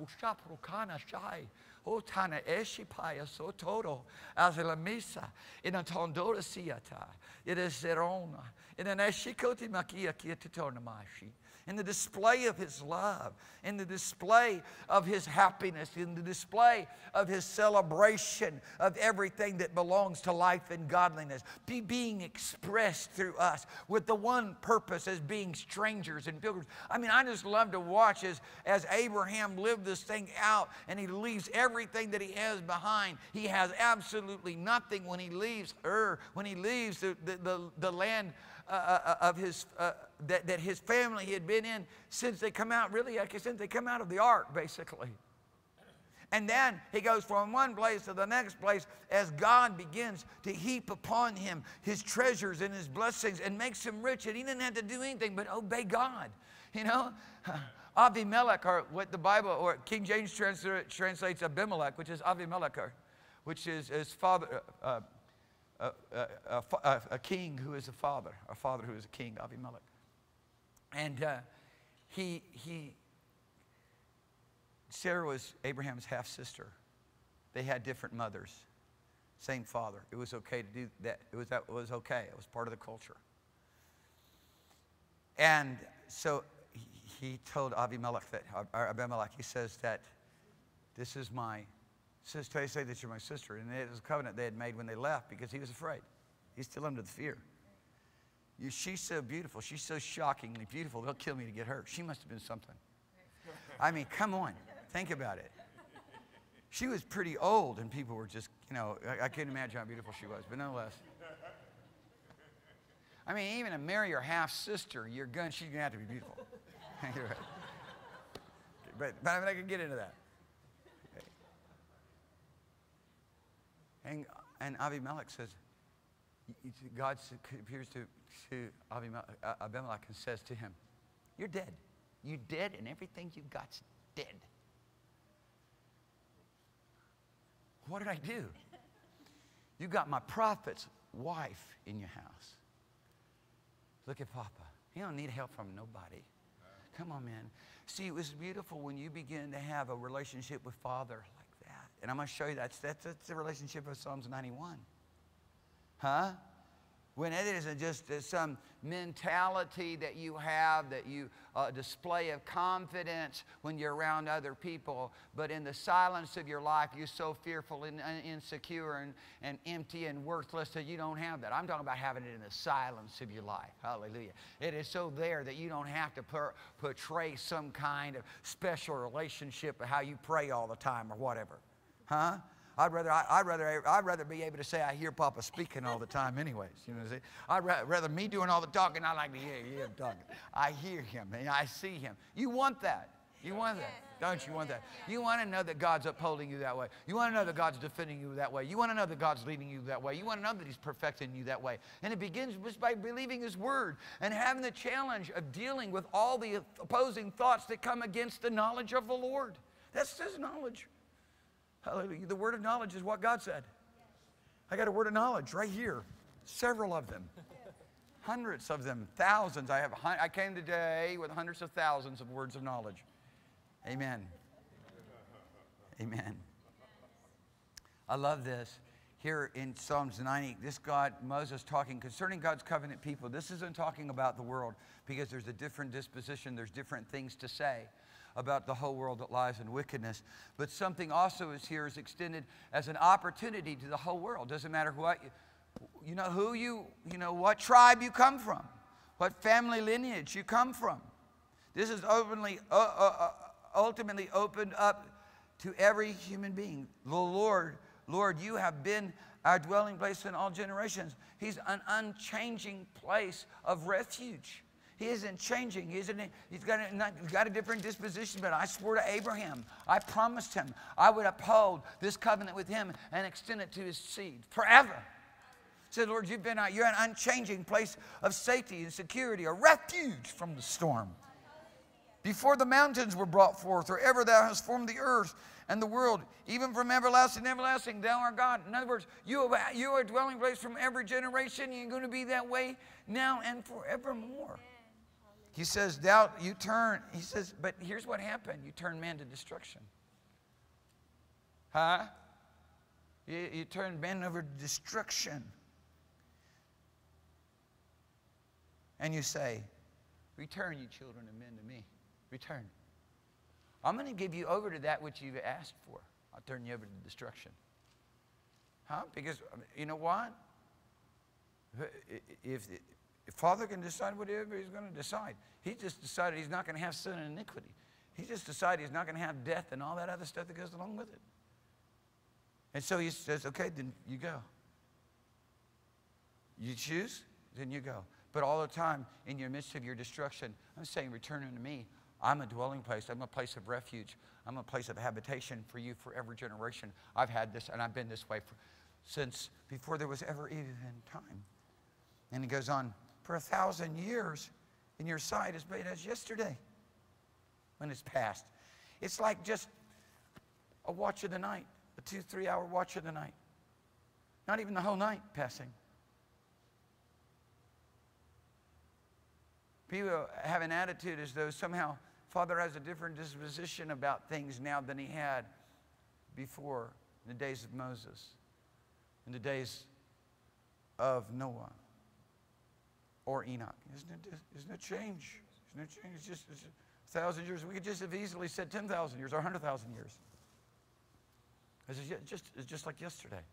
O tana eshipaya sotoro azelamisa in a tondora siata it is serona in an eshikoti makia kietotonamashi. In the display of His love, in the display of His happiness, in the display of His celebration of everything that belongs to life and godliness, be being expressed through us with the one purpose as being strangers and pilgrims. I mean, I just love to watch as, as Abraham lived this thing out, and he leaves everything that he has behind. He has absolutely nothing when he leaves Ur, when he leaves the, the, the, the land Uh, uh, of his, uh, that, that his family had been in since they come out, really, like I said, they come out of the ark, basically. And then he goes from one place to the next place as God begins to heap upon him His treasures and His blessings and makes him rich. And he didn't have to do anything but obey God, you know. Avimelech, or what the Bible, or King James translates Abimelech, which is Avimelech, which is his father, uh, A, a, a, a king who is a father, a father who is a king, Abimelech. And uh, he, he, Sarah was Abraham's half-sister. They had different mothers, same father. It was okay to do that. It was, that was okay. It was part of the culture. And so he, he told Abimelech, that, or Abimelech, he says that this is my Says, tell you say that you're my sister. And it was a covenant they had made when they left because he was afraid. He's still under the fear. You, she's so beautiful. She's so shockingly beautiful. They'll kill me to get her. She must have been something. I mean, come on. Think about it. She was pretty old, and people were just, you know, I, I couldn't imagine how beautiful she was, but nonetheless. I mean, even to marry your half-sister, you're going, she's going to have to be beautiful. but, but I mean, I can get into that. And, and Abimelech says, God appears to, to Abimelech, Abimelech and says to him, you're dead. You're dead, and everything you've got's dead. What did I do? You got my prophet's wife in your house. Look at Papa. You don't need help from nobody. Come on, man. See, it was beautiful when you begin to have a relationship with Father like that. And I'm going to show you that. That's, that's, that's the relationship of Psalms ninety-one. Huh? When it isn't just some mentality that you have, that you uh, display of confidence when you're around other people, but in the silence of your life, you're so fearful and insecure and, and empty and worthless that you don't have that. I'm talking about having it in the silence of your life. Hallelujah. It is so there that you don't have to per portray some kind of special relationship of how you pray all the time or whatever. Huh? I'd rather, I, I'd, rather, I'd rather be able to say I hear Papa speaking all the time anyways. You know what I'm saying? I'd rather, rather me doing all the talking, I like to hear him talking. I hear him and I see him. You want that. You want that. Don't you want that? You want to know that God's upholding you that way. You want to know that God's defending you that way. You want to know that God's leading you that way. You want to know that He's perfecting you that way. And it begins just by believing His Word and having the challenge of dealing with all the opposing thoughts that come against the knowledge of the Lord. That's His knowledge. Hallelujah. The word of knowledge is what God said. I got a word of knowledge right here. Several of them. Hundreds of them. Thousands. I have. I came today with hundreds of thousands of words of knowledge. Amen. Amen. I love this. Here in Psalms ninety, this God, Moses talking concerning God's covenant people. This isn't talking about the world because there's a different disposition. There's different things to say about the whole world that lies in wickedness. But something also is here is extended as an opportunity to the whole world. Doesn't matter what, you, you know, who you, you know, what tribe you come from, what family lineage you come from. This is openly, uh, uh, ultimately opened up to every human being. The Lord, Lord, you have been our dwelling place in all generations. He's an unchanging place of refuge. He isn't changing. He isn't, he's got a, not, he's got a different disposition, but I swore to Abraham, I promised him I would uphold this covenant with him and extend it to his seed forever. He said, Lord, you've been, you're an unchanging place of safety and security, a refuge from the storm. before the mountains were brought forth, or ever thou hast formed the earth and the world, even from everlasting to everlasting, thou art God. In other words, you are, you are a dwelling place from every generation. You're going to be that way now and forevermore. He says, thou, you turn, he says, but here's what happened. You turn man to destruction. Huh? You, you turn man over to destruction. And you say, return, you children of men, to me. Return. I'm going to give you over to that which you've asked for. I'll turn you over to destruction. Huh? Because, you know what? If, if Father can decide whatever he's going to decide, he just decided he's not going to have sin and iniquity. He just decided he's not going to have death and all that other stuff that goes along with it. And so he says, okay, then you go. You choose, then you go. But all the time, in your midst of your destruction, I'm saying, return unto me. I'm a dwelling place. I'm a place of refuge. I'm a place of habitation for you for every generation. I've had this, and I've been this way for, since before there was ever even time. And he goes on, for a thousand years in your sight is made as yesterday when it's past. It's like just a watch of the night, a two, three hour watch of the night. Not even the whole night passing. People have an attitude as though somehow Father has a different disposition about things now than he had before in the days of Moses, in the days of Noah or Enoch. Isn't it, isn't it change? Isn't it change? It's just it's a thousand years. We could just have easily said ten thousand years or one hundred thousand years. It's just, it's just like yesterday.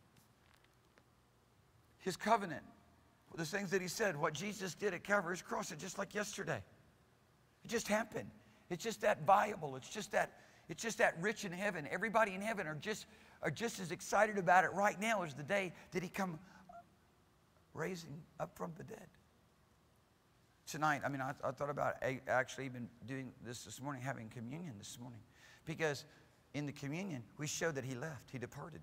His covenant, the things that he said, what Jesus did at Calvary's cross, it's just like yesterday. It just happened. It's just that viable. It's just that, it's just that rich in heaven. Everybody in heaven are just, are just as excited about it right now as the day that he come raising up from the dead. Tonight, I mean, I, I thought about actually even doing this this morning, having communion this morning. Because in the communion, we show that he left. He departed.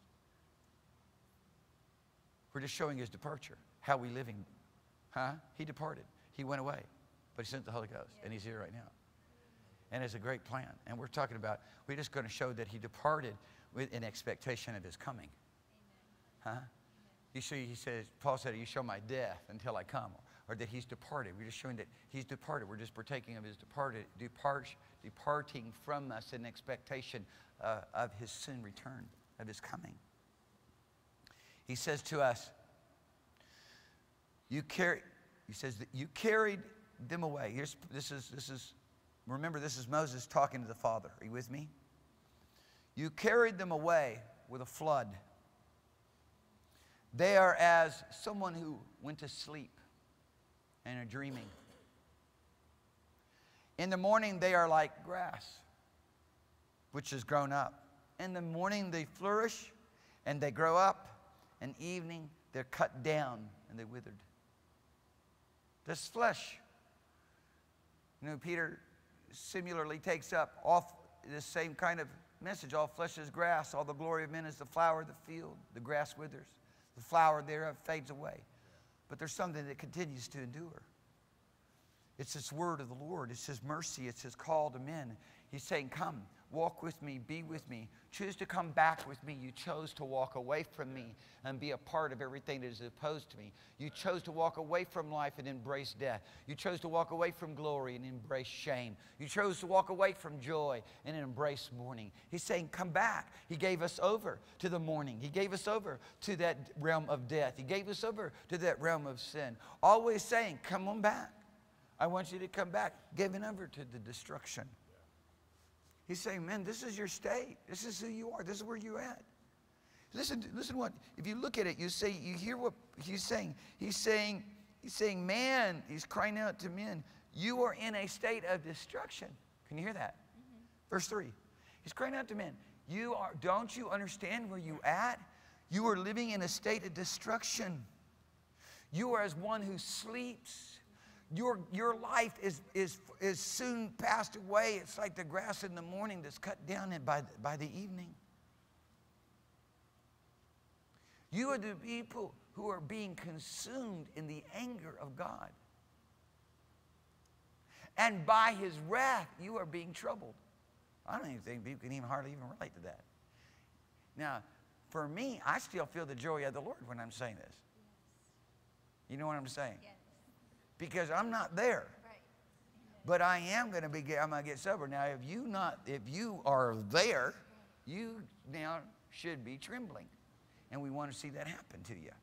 We're just showing his departure. How we living? Huh? He departed. He went away. But he sent the Holy Ghost. And he's here right now. And it's a great plan. And we're talking about, we're just going to show that he departed with an expectation of his coming. Huh? You see, he says, Paul said, you show my death until I come. Or that he's departed. We're just showing that he's departed. We're just partaking of his departed, depart, departing from us in expectation uh, of his soon return, of his coming. He says to us, you carry, he says that you carried them away. Here's, this is, this is, remember this is Moses talking to the Father. Are you with me? You carried them away with a flood. They are as someone who went to sleep and are dreaming. In the morning they are like grass, which has grown up. In the morning they flourish and they grow up. And evening they're cut down and they withered. This flesh, you know, Peter similarly takes up off this same kind of message. All flesh is grass. All the glory of men is the flower of the field. The grass withers. The flower thereof fades away. But there's something that continues to endure. It's this word of the Lord. It's his mercy. It's his call to men. He's saying, come, walk with me, be with me. Choose to come back with me. You chose to walk away from me and be a part of everything that is opposed to me. You chose to walk away from life and embrace death. You chose to walk away from glory and embrace shame. You chose to walk away from joy and embrace mourning. He's saying, come back. He gave us over to the mourning. He gave us over to that realm of death. He gave us over to that realm of sin. Always saying, come on back. I want you to come back. Giving over to the destruction. He's saying, man, this is your state. This is who you are. This is where you're at. Listen, listen what, if you look at it, you say, you hear what he's saying. He's saying, he's saying, man, he's crying out to men, you are in a state of destruction. Can you hear that? Mm-hmm. Verse three. He's crying out to men. You are, don't you understand where you at? You are living in a state of destruction. You are as one who sleeps. Your, your life is, is, is soon passed away. It's like the grass in the morning that's cut down by, by the evening. You are the people who are being consumed in the anger of God. And by his wrath, you are being troubled. I don't even think people can even hardly even relate to that. Now, for me, I still feel the joy of the Lord when I'm saying this. You know what I'm saying? Yes. Because I'm not there. Right. But I am going to be, I'm going to get sober. Now, if you not, if you are there, you now should be trembling. And we want to see that happen to you.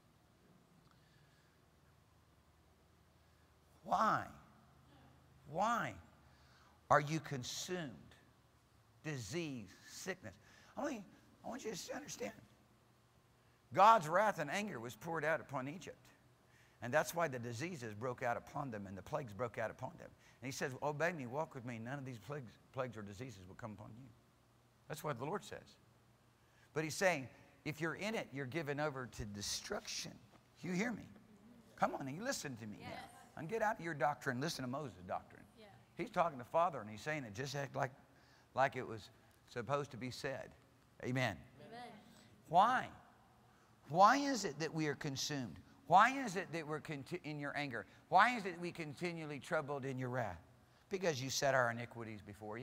Why? Why are you consumed? Disease, sickness. I mean, I want you to understand. God's wrath and anger was poured out upon Egypt. And that's why the diseases broke out upon them and the plagues broke out upon them. And he says, obey me, walk with me. None of these plagues, plagues or diseases will come upon you. That's what the Lord says. But he's saying, if you're in it, you're given over to destruction. You hear me? Come on, you listen to me yes. now. And get out of your doctrine. Listen to Moses' doctrine. Yeah. He's talking to Father, and he's saying it just act like, like it was supposed to be said. Amen. Amen. Why? Why is it that we are consumed? Why is it that we're in your anger? Why is it we continually troubled in your wrath? Because you set our iniquities before you.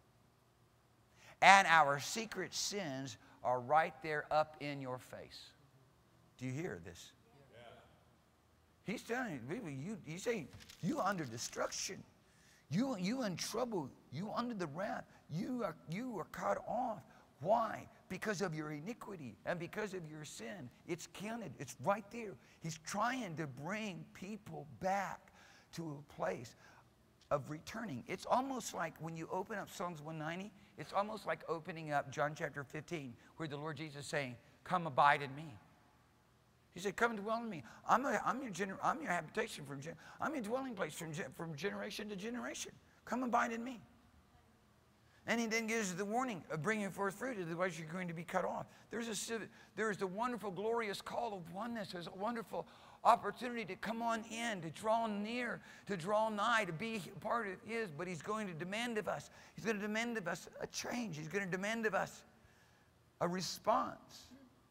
And our secret sins are right there up in your face. Do you hear this? Yeah. He's telling you, you, he's saying, you under destruction. You, you in trouble. You under the wrath. You are, you are cut off. Why? Because of your iniquity and because of your sin. It's counted. It's right there. He's trying to bring people back to a place of returning. It's almost like when you open up Psalms one ninety, it's almost like opening up John chapter fifteen, where the Lord Jesus is saying, come abide in me. He said, come and dwell in me. I'm, a, I'm, your, gener I'm your habitation from, gen I'm your dwelling place from, gen from generation to generation. Come abide in me. And he then gives the warning of bringing forth fruit, otherwise you're going to be cut off. There's a, there's the wonderful, glorious call of oneness. There's a wonderful opportunity to come on in, to draw near, to draw nigh, to be part of his, but he's going to demand of us. He's going to demand of us a change. He's going to demand of us a response.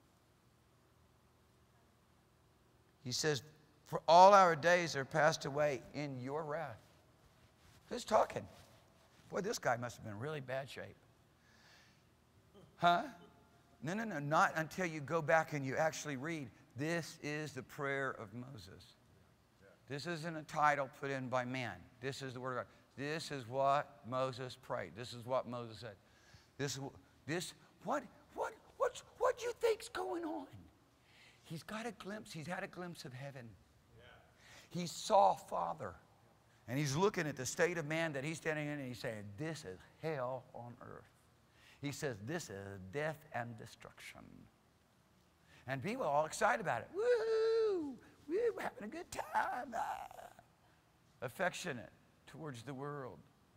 He says, for all our days are passed away in your wrath. Who's talking? Boy, this guy must have been in really bad shape. Huh? No, no, no, not until you go back and you actually read. This is the prayer of Moses. This isn't a title put in by man. This is the word of God. This is what Moses prayed. This is what Moses said. This, this, what, what, what, what do you think's going on? He's got a glimpse. He's had a glimpse of heaven. Yeah. He saw Father. And he's looking at the state of man that he's standing in, and he's saying, this is hell on earth. He says, this is death and destruction. And people are all excited about it. Woo! We're having a good time. Ah. Affectionate towards the world.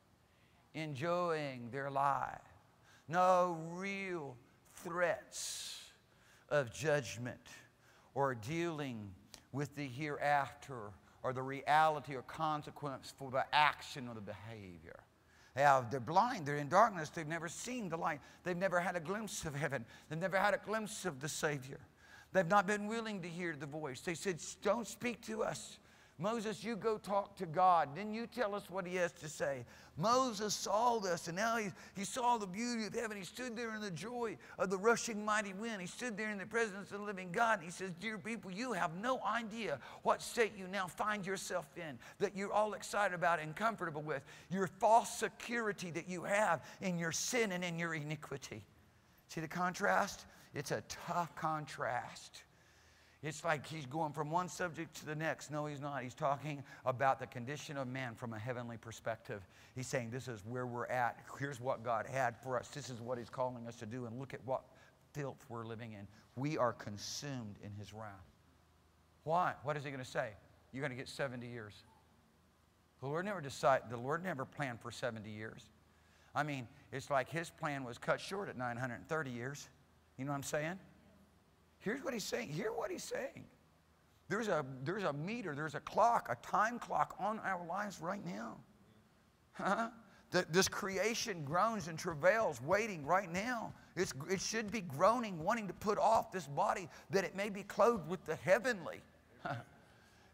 Enjoying their life. No real threats of judgment or dealing with the hereafter or the reality or consequence for the action or the behavior. They have, they're blind, they're in darkness, they've never seen the light. They've never had a glimpse of heaven. They've never had a glimpse of the Savior. They've not been willing to hear the voice. They said, don't speak to us. Moses, you go talk to God. Then you tell us what he has to say. Moses saw this, and now he, he saw the beauty of heaven. He stood there in the joy of the rushing mighty wind. He stood there in the presence of the living God. And he says, dear people, you have no idea what state you now find yourself in, that you're all excited about and comfortable with. Your false security that you have in your sin and in your iniquity. See the contrast? It's a tough contrast. It's like he's going from one subject to the next. No, he's not. He's talking about the condition of man from a heavenly perspective. He's saying this is where we're at. Here's what God had for us. This is what he's calling us to do. And look at what filth we're living in. We are consumed in his wrath. Why? What is he going to say? You're going to get seventy years. The Lord never decided, the Lord never planned for seventy years. I mean, it's like his plan was cut short at nine hundred thirty years. You know what I'm saying? Here's what he's saying. Hear what he's saying. There's a, there's a meter, there's a clock, a time clock on our lives right now. Huh? The, this creation groans and travails, waiting right now. It's, it should be groaning, wanting to put off this body that it may be clothed with the heavenly.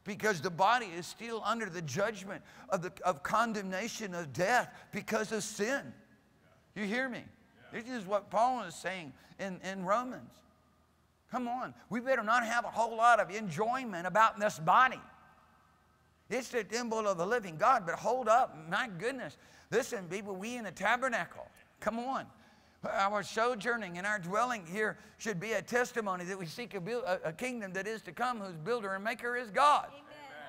Because the body is still under the judgment of, the, of condemnation of death because of sin. You hear me? This is what Paul is saying in, in Romans. Come on. We better not have a whole lot of enjoyment about this body. It's the temple of the living God, but hold up. My goodness. Listen, people, we in the tabernacle. Come on. Our sojourning and our dwelling here should be a testimony that we seek a, build, a, a kingdom that is to come, whose builder and maker is God. Amen.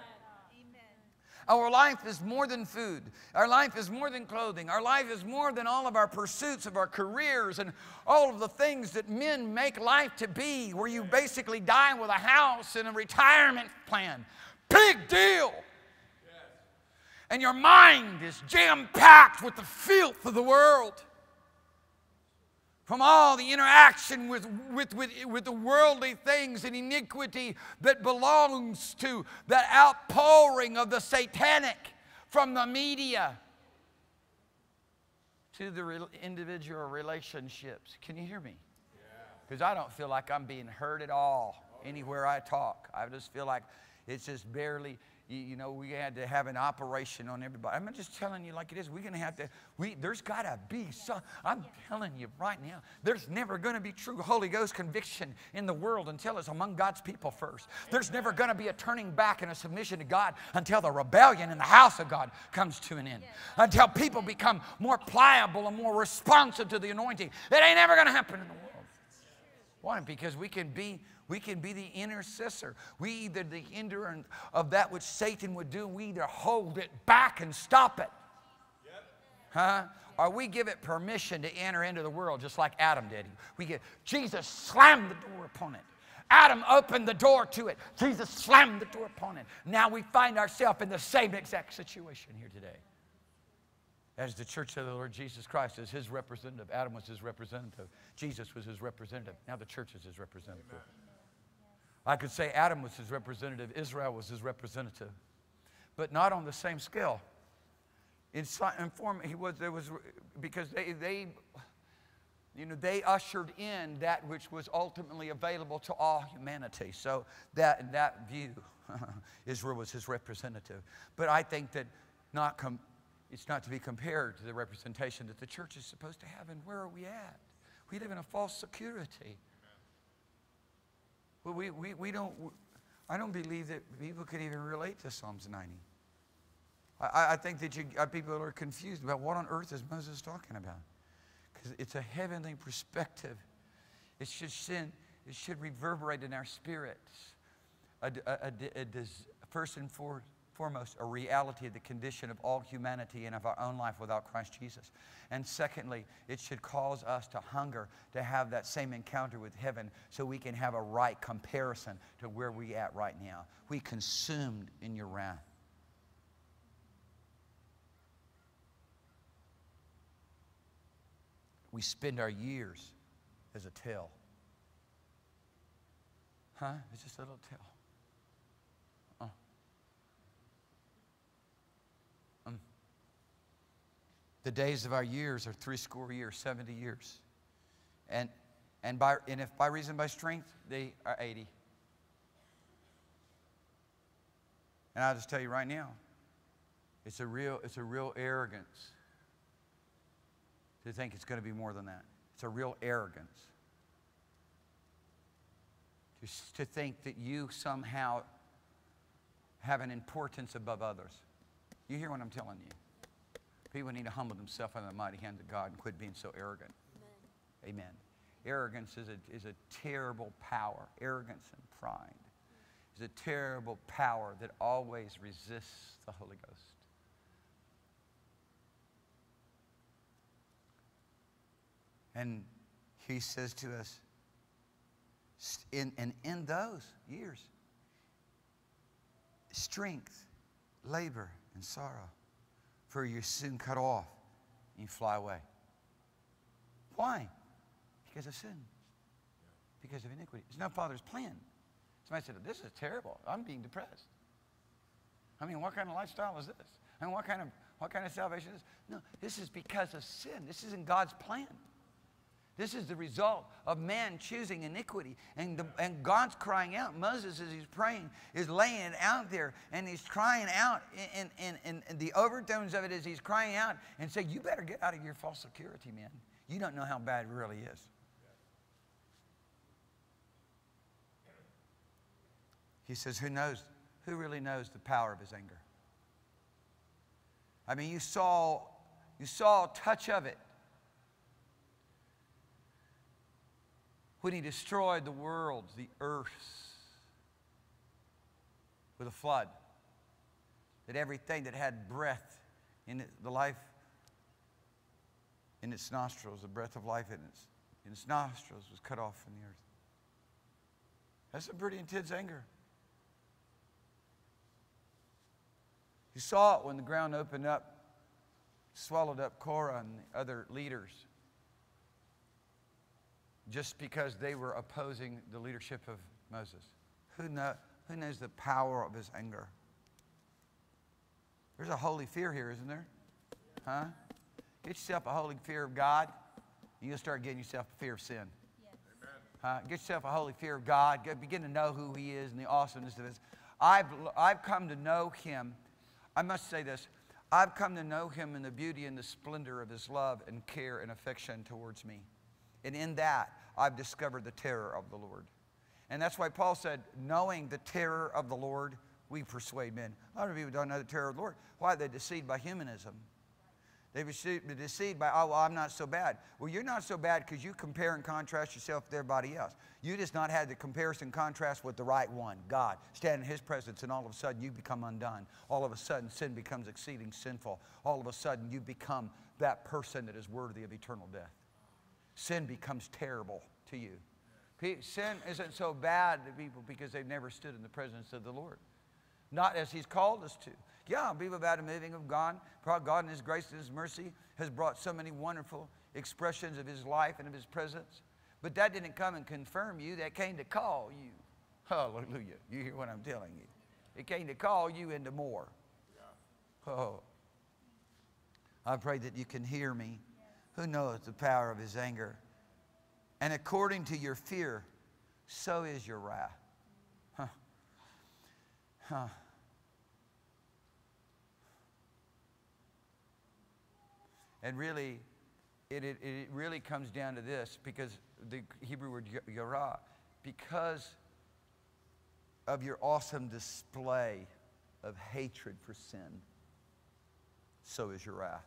Our life is more than food. Our life is more than clothing. Our life is more than all of our pursuits of our careers and all of the things that men make life to be, where you basically die with a house and a retirement plan. Big deal. And your mind is jam-packed with the filth of the world. From all the interaction with, with, with, with the worldly things and iniquity that belongs to that outpouring of the satanic from the media to the re individual relationships. Can you hear me? Because I don't feel like I'm being heard at all anywhere I talk. I just feel like it's just barely... You, you know, we had to have an operation on everybody. I'm just telling you like it is. We're going to have to, we, there's got to be some, I'm telling you right now, there's never going to be true Holy Ghost conviction in the world until it's among God's people first. There's never going to be a turning back and a submission to God until the rebellion in the house of God comes to an end. Until people become more pliable and more responsive to the anointing. It ain't ever going to happen in the world. Why? Because we can be We can be the intercessor. We either the hinderer of that which Satan would do, we either hold it back and stop it. Yep. Huh? Or we give it permission to enter into the world just like Adam did. We get, Jesus slammed the door upon it. Adam opened the door to it. Jesus slammed the door upon it. Now we find ourselves in the same exact situation here today. As the church of the Lord Jesus Christ is his representative. Adam was his representative. Jesus was his representative. Now the church is his representative. Amen. I could say Adam was his representative, Israel was his representative, but not on the same scale. In, in form, he was there was because they they, you know, they ushered in that which was ultimately available to all humanity. So that in that view, Israel was his representative. But I think that not com it's not to be compared to the representation that the church is supposed to have. And where are we at? We live in a false security. Well, we, we, we don't, I don't believe that people could even relate to Psalms ninety. I, I think that you, people are confused about what on earth is Moses talking about. Because it's a heavenly perspective. It should sin, it should reverberate in our spirits. A, a, a, a, a, first and foremost, foremost, a reality of the condition of all humanity and of our own life without Christ Jesus. And secondly, it should cause us to hunger to have that same encounter with heaven so we can have a right comparison to where we at right now. We consumed in your wrath. We spend our years as a tale. Huh? It's just a little tale. The days of our years are three score years, seventy years. And, and, by, and if by reason by strength, they are eighty. And I'll just tell you right now, it's a real, it's a real arrogance to think it's going to be more than that. It's a real arrogance to, to think that you somehow have an importance above others. You hear what I'm telling you? People need to humble themselves under the mighty hand of God and quit being so arrogant. Amen. Amen. Arrogance is a, is a terrible power. Arrogance and pride is a terrible power that always resists the Holy Ghost. And he says to us, in, and in those years, strength, labor, and sorrow. For you're soon cut off and you fly away. Why? Because of sin. Because of iniquity. It's not Father's plan. Somebody said, this is terrible. I'm being depressed. I mean, what kind of lifestyle is this? I mean, what kind of, what kind of salvation is this? No, this is because of sin. This isn't God's plan. This is the result of man choosing iniquity. And, the, and God's crying out. Moses, as he's praying, is laying it out there. And he's crying out. And, and, and, and the overtones of it is he's crying out and saying, you better get out of your false security, man. You don't know how bad it really is. He says, who knows? Who really knows the power of his anger? I mean, you saw, you saw a touch of it when he destroyed the world, the earth, with a flood. That everything that had breath in it, the life in its nostrils, the breath of life in its, in its nostrils was cut off from the earth. That's a pretty intense anger. You saw it when the ground opened up, swallowed up Korah and the other leaders, just because they were opposing the leadership of Moses. Who, know, who knows the power of his anger? There's a holy fear here, isn't there? Huh? Get yourself a holy fear of God, and you'll start getting yourself a fear of sin. Yes. Huh? Get yourself a holy fear of God. Get, begin to know who he is and the awesomeness of his. I've, I've come to know him. I must say this. I've come to know him in the beauty and the splendor of his love and care and affection towards me. And in that, I've discovered the terror of the Lord. And that's why Paul said, knowing the terror of the Lord, we persuade men. A lot of people don't know the terror of the Lord. Why? They're deceived by humanism. They've been deceived by, oh, well, I'm not so bad. Well, you're not so bad because you compare and contrast yourself with everybody else. You just not had the comparison contrast with the right one, God. Stand in his presence, and all of a sudden you become undone. All of a sudden sin becomes exceeding sinful. All of a sudden you become that person that is worthy of eternal death. Sin becomes terrible to you. Sin isn't so bad to people because they've never stood in the presence of the Lord. Not as he's called us to. Yeah, people about the moving of God. God in his grace and his mercy has brought so many wonderful expressions of his life and of his presence. But that didn't come and confirm you. That came to call you. Hallelujah. You hear what I'm telling you? It came to call you into more. Oh. I pray that you can hear me. Who knows the power of his anger? And according to your fear, so is your wrath. Huh. Huh. And really, it, it, it really comes down to this, because the Hebrew word yarah, because of your awesome display of hatred for sin, so is your wrath.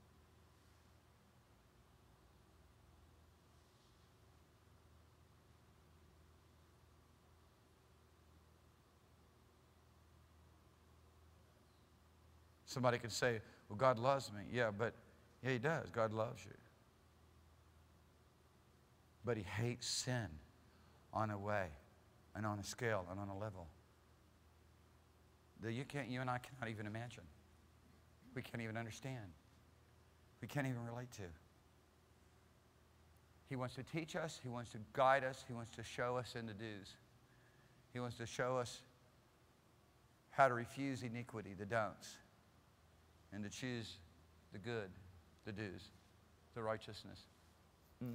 Somebody could say, well, God loves me. Yeah, but yeah, he does. God loves you. But he hates sin on a way and on a scale and on a level that you can't, you and I cannot even imagine. We can't even understand. We can't even relate to. He wants to teach us. He wants to guide us. He wants to show us in the do's. He wants to show us how to refuse iniquity, the don'ts, and to choose the good, the do's, the righteousness. Mm.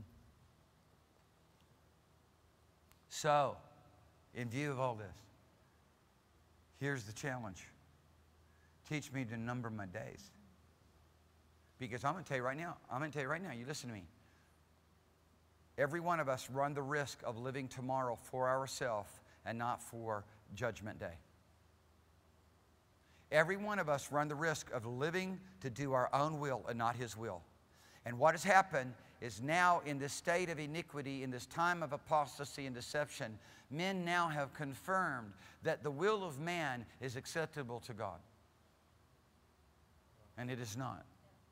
So, in view of all this, here's the challenge. Teach me to number my days. Because I'm going to tell you right now, I'm going to tell you right now, you listen to me. Every one of us run the risk of living tomorrow for ourselves and not for Judgment Day. Every one of us run the risk of living to do our own will and not his will. And what has happened is now in this state of iniquity, in this time of apostasy and deception, men now have confirmed that the will of man is acceptable to God. And it is not.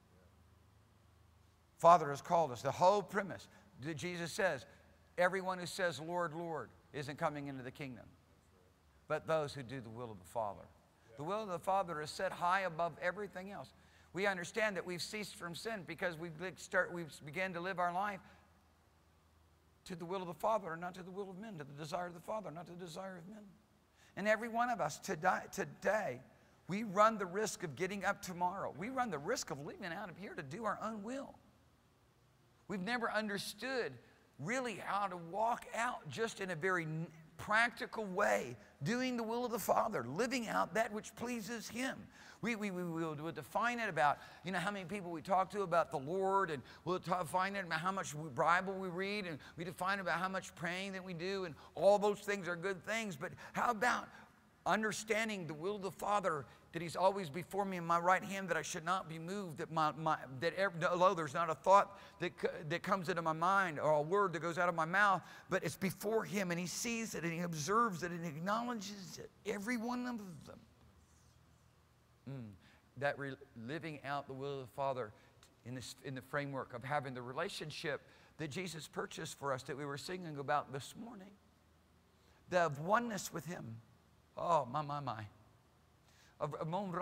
Father has called us. The whole premise that Jesus says, everyone who says, Lord, Lord, isn't coming into the kingdom, but those who do the will of the Father. The will of the Father is set high above everything else. We understand that we've ceased from sin because we've, start, we've began to live our life to the will of the Father and not to the will of men, to the desire of the Father, not to the desire of men. And every one of us today, today, we run the risk of getting up tomorrow. We run the risk of leaving out of here to do our own will. We've never understood really how to walk out just in a very practical way, doing the will of the Father, living out that which pleases Him. We, we, we will define it about, you know, how many people we talk to about the Lord, and we'll define it about how much Bible we read, and we define about how much praying that we do, and all those things are good things. But how about understanding the will of the Father, that He's always before me in my right hand, that I should not be moved, that, my, my, that ever, although there's not a thought that, that comes into my mind or a word that goes out of my mouth, but it's before Him, and He sees it, and He observes it, and He acknowledges it, every one of them. Mm. That re living out the will of the Father in, this, in the framework of having the relationship that Jesus purchased for us, that we were singing about this morning, the oneness with Him. Oh, my, my, my. Of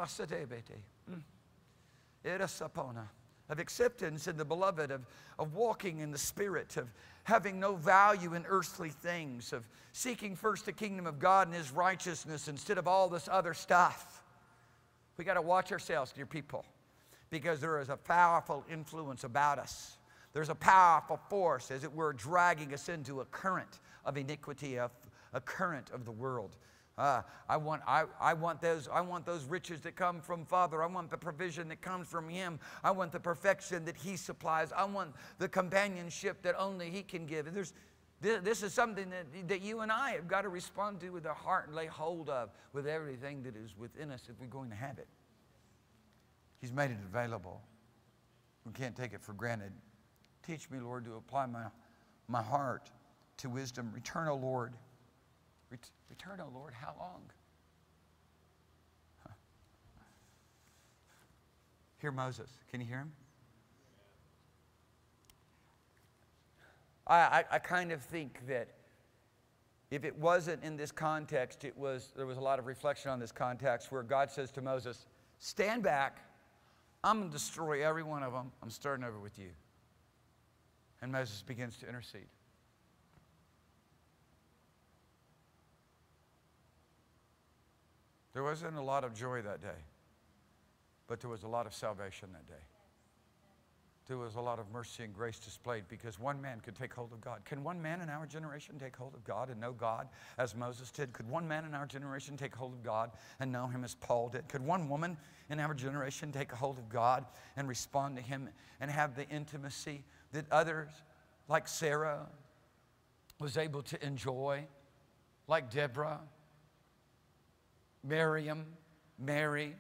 of acceptance in the beloved, of, of walking in the Spirit, of having no value in earthly things, of seeking first the kingdom of God and His righteousness instead of all this other stuff. We got to watch ourselves, dear people, because there is a powerful influence about us. There's a powerful force, as it were, dragging us into a current of iniquity, a, a current of the world. Uh, I, want, I, I, want those, I want those riches that come from Father. I want the provision that comes from Him. I want the perfection that He supplies. I want the companionship that only He can give. And there's, this is something that, that you and I have got to respond to with our heart and lay hold of with everything that is within us if we're going to have it. He's made it available. We can't take it for granted. Teach me, Lord, to apply my, my heart to wisdom. Return, O Lord. Return, O Lord, how long? Huh. Hear Moses. Can you hear him? I, I, I kind of think that if it wasn't in this context, it was, there was a lot of reflection on this context where God says to Moses, stand back. I'm going to destroy every one of them. I'm starting over with you. And Moses begins to intercede. There wasn't a lot of joy that day, but there was a lot of salvation that day. There was a lot of mercy and grace displayed because one man could take hold of God. Can one man in our generation take hold of God and know God as Moses did? Could one man in our generation take hold of God and know Him as Paul did? Could one woman in our generation take a hold of God and respond to Him and have the intimacy that others, like Sarah, was able to enjoy, like Deborah, Miriam, Mary?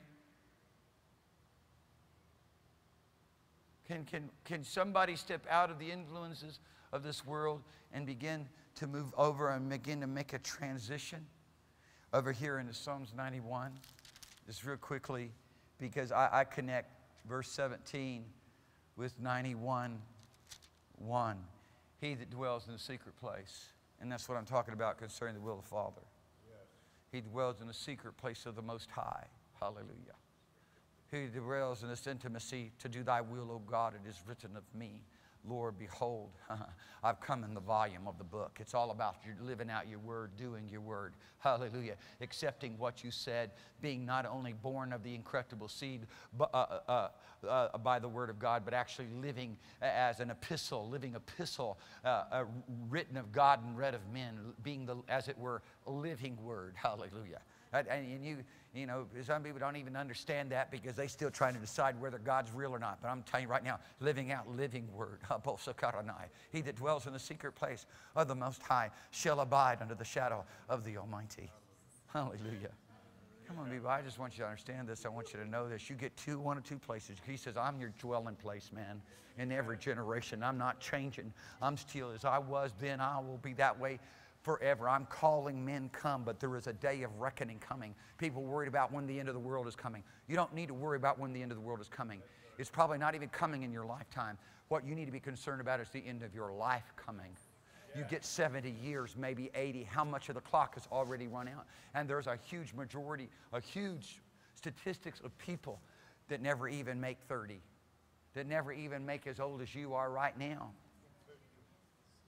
Can, can, can somebody step out of the influences of this world and begin to move over and begin to make a transition over here into Psalms ninety-one? Just real quickly, because I, I connect verse seventeen with ninety-one one. He that dwells in the secret place. And that's what I'm talking about concerning the will of the Father. He dwells in the secret place of the Most High. Hallelujah. He dwells in this intimacy to do Thy will, O God. It is written of me. Lord, behold, I've come in the volume of the book. It's all about you living out your word, doing your word. Hallelujah. Accepting what you said, being not only born of the incorruptible seed but, uh, uh, uh, by the word of God, but actually living as an epistle, living epistle uh, uh, written of God and read of men, being, the, as it were, a living word. Hallelujah. And, and you, you know, some people don't even understand that because they still trying to decide whether God's real or not. But I'm telling you right now, living out living word. He that dwells in the secret place of the Most High shall abide under the shadow of the Almighty. Hallelujah. Come on, people. I just want you to understand this. I want you to know this. You get two, one or two places. He says, I'm your dwelling place, man, in every generation. I'm not changing. I'm still as I was then. I will be that way forever. I'm calling men come, but there is a day of reckoning coming. People worried about when the end of the world is coming. You don't need to worry about when the end of the world is coming. It's probably not even coming in your lifetime. What you need to be concerned about is the end of your life coming. You get seventy years, maybe eighty. How much of the clock has already run out? And there's a huge majority, a huge statistics of people that never even make thirty, that never even make as old as you are right now.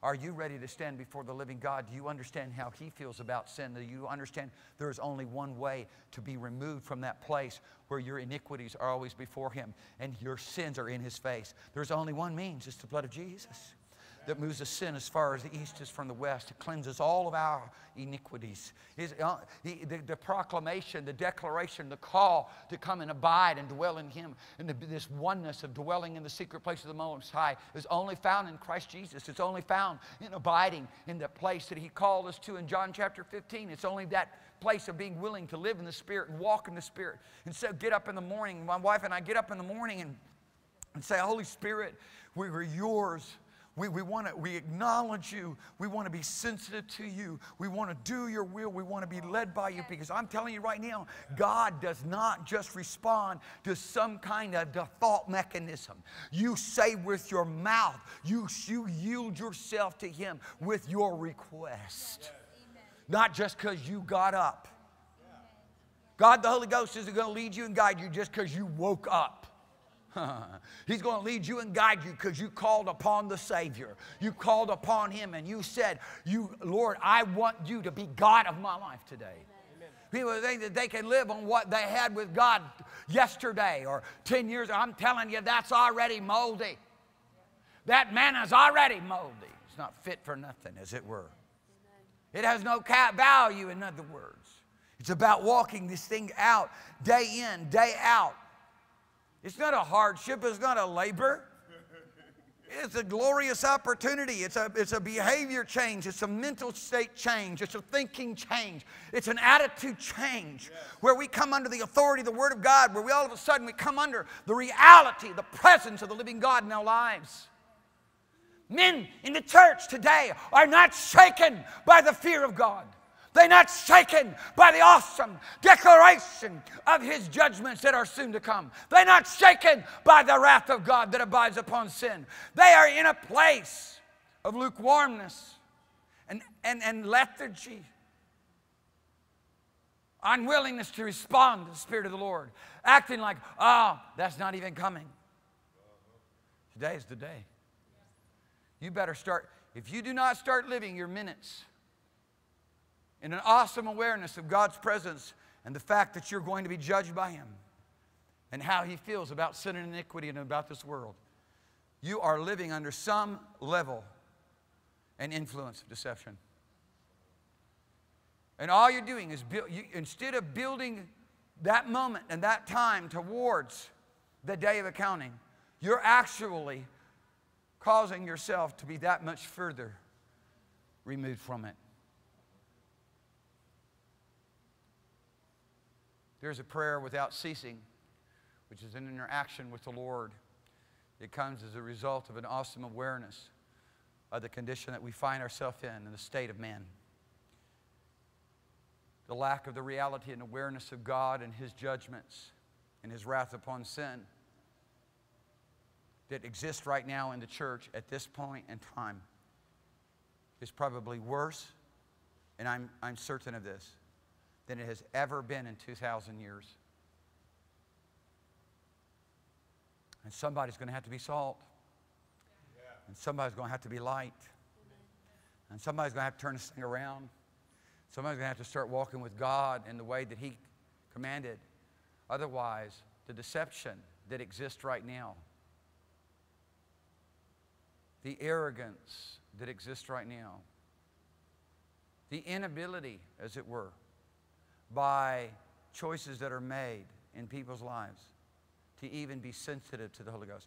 Are you ready to stand before the living God? Do you understand how He feels about sin? Do you understand there is only one way to be removed from that place where your iniquities are always before Him and your sins are in His face? There's only one means. It's the blood of Jesus that moves the sin as far as the east is from the west. It cleanses all of our iniquities. His, uh, the, the, the proclamation, the declaration, the call to come and abide and dwell in Him, and the, this oneness of dwelling in the secret place of the Most High is only found in Christ Jesus. It's only found in abiding in the place that He called us to in John chapter fifteen. It's only that place of being willing to live in the Spirit and walk in the Spirit. And so get up in the morning. My wife and I get up in the morning and, and say, Holy Spirit, we were yours. We, we want to, we acknowledge you. We want to be sensitive to you. We want to do your will. We want to be led by you, because I'm telling you right now, God does not just respond to some kind of default mechanism. You say with your mouth, you, you yield yourself to Him with your request. Not just because you got up. God the Holy Ghost isn't going to lead you and guide you just because you woke up. He's going to lead you and guide you because you called upon the Savior. You called upon Him and you said, "You, Lord, I want you to be God of my life today." Amen. People think that they can live on what they had with God yesterday or ten years. I'm telling you, that's already moldy. That manna's already moldy. It's not fit for nothing, as it were. It has no value, in other words. It's about walking this thing out day in, day out. It's not a hardship. It's not a labor. It's a glorious opportunity. It's a, it's a behavior change. It's a mental state change. It's a thinking change. It's an attitude change where we come under the authority of the Word of God, where we all of a sudden we come under the reality, the presence of the living God in our lives. Men in the church today are not shaken by the fear of God. They're not shaken by the awesome declaration of His judgments that are soon to come. They're not shaken by the wrath of God that abides upon sin. They are in a place of lukewarmness and, and, and lethargy. Unwillingness to respond to the Spirit of the Lord. Acting like, oh, that's not even coming. Today is the day. You better start. If you do not start living your minutes in an awesome awareness of God's presence and the fact that you're going to be judged by Him and how He feels about sin and iniquity and about this world, you are living under some level and influence of deception. And all you're doing is, build, you, instead of building that moment and that time towards the day of accounting, you're actually causing yourself to be that much further removed from it. There's a prayer without ceasing, which is an interaction with the Lord. It comes as a result of an awesome awareness of the condition that we find ourselves in, in the state of man. The lack of the reality and awareness of God and His judgments and His wrath upon sin that exists right now in the church at this point in time is probably worse, and I'm, I'm certain of this, than it has ever been in two thousand years. And somebody's going to have to be salt. Yeah. And somebody's going to have to be light. And somebody's going to have to turn this thing around. Somebody's going to have to start walking with God in the way that He commanded. Otherwise, the deception that exists right now, the arrogance that exists right now, the inability, as it were, by choices that are made in people's lives to even be sensitive to the Holy Ghost.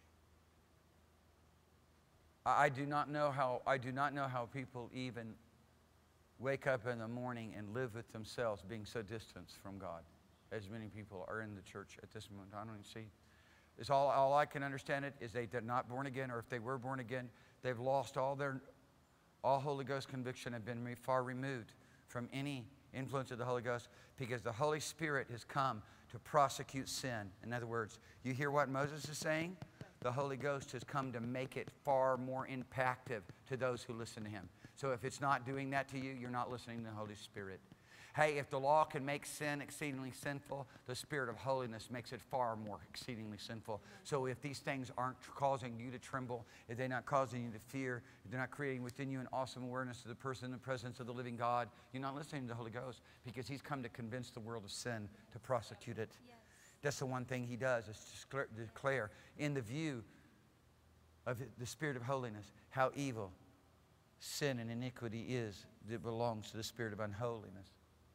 I do not know how, I do not know how people even wake up in the morning and live with themselves being so distant from God, as many people are in the church at this moment. I don't even see. It's all, all I can understand it is they, they're not born again, or if they were born again, they've lost all their, all Holy Ghost conviction, have been far removed from any influence of the Holy Ghost, because the Holy Spirit has come to prosecute sin. In other words, you hear what Moses is saying? The Holy Ghost has come to make it far more impactful to those who listen to Him. So if it's not doing that to you, you're not listening to the Holy Spirit. Hey, if the law can make sin exceedingly sinful, the Spirit of holiness makes it far more exceedingly sinful. So if these things aren't causing you to tremble, if they're not causing you to fear, if they're not creating within you an awesome awareness of the person in the presence of the living God, you're not listening to the Holy Ghost, because He's come to convince the world of sin, to prosecute it. Yes. That's the one thing He does, is to declare in the view of the Spirit of holiness how evil sin and iniquity is that belongs to the spirit of unholiness.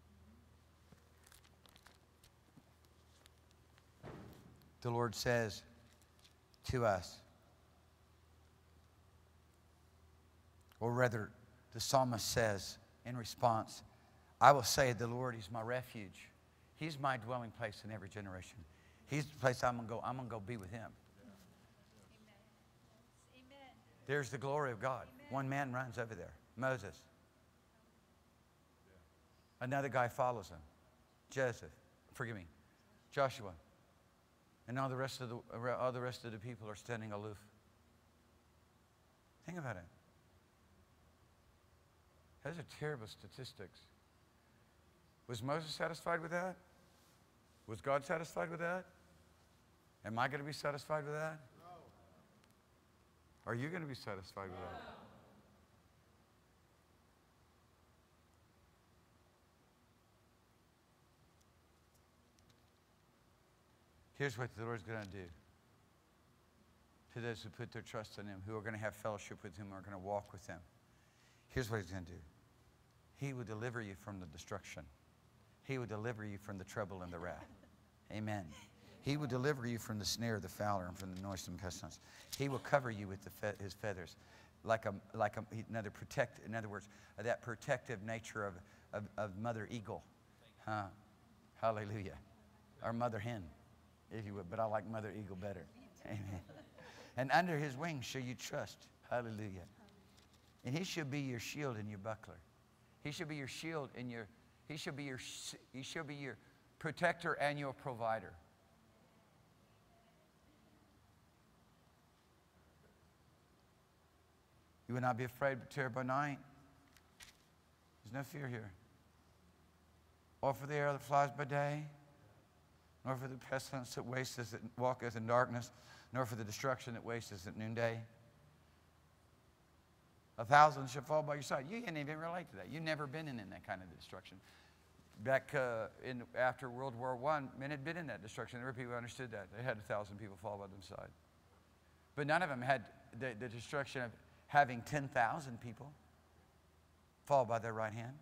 The Lord says to us, or rather the psalmist says in response, I will say the Lord is my refuge. He's my dwelling place in every generation. He's the place I'm going to go. I'm going to go be with Him. Amen. There's the glory of God. Amen. One man runs over there, Moses. Another guy follows him, Joseph, forgive me, Joshua. And all the rest of the, all the rest of the people are standing aloof. Think about it. Those are terrible statistics. Was Moses satisfied with that? Was God satisfied with that? Am I going to be satisfied with that? No. Are you going to be satisfied with that? Here's what the Lord's going to do to those who put their trust in Him, who are going to have fellowship with Him, who are going to walk with Him. Here's what He's going to do. He will deliver you from the destruction. He will deliver you from the trouble and the wrath. Amen. He will deliver you from the snare of the fowler and from the noisome pestilence. He will cover you with the fe His feathers, like a like a, another protect. In other words, that protective nature of of, of Mother Eagle, huh? Hallelujah, or Mother Hen, if you would. But I like Mother Eagle better. Amen. And under His wings shall you trust. Hallelujah. And He shall be your shield and your buckler. He shall be your shield and your. He shall be your. He shall be your protector and your provider. You will not be afraid but terror by night. There's no fear here. Or for the arrow that flies by day, nor for the pestilence that wasteth, that walketh in darkness, nor for the destruction that wasteth at noonday. A thousand shall fall by your side. You can't even relate to that. You've never been in, in that kind of destruction. Back uh, in, after World War One, men had been in that destruction. There were people who understood that. They had a thousand people fall by their side. But none of them had the, the destruction of having ten thousand people fall by their right hand.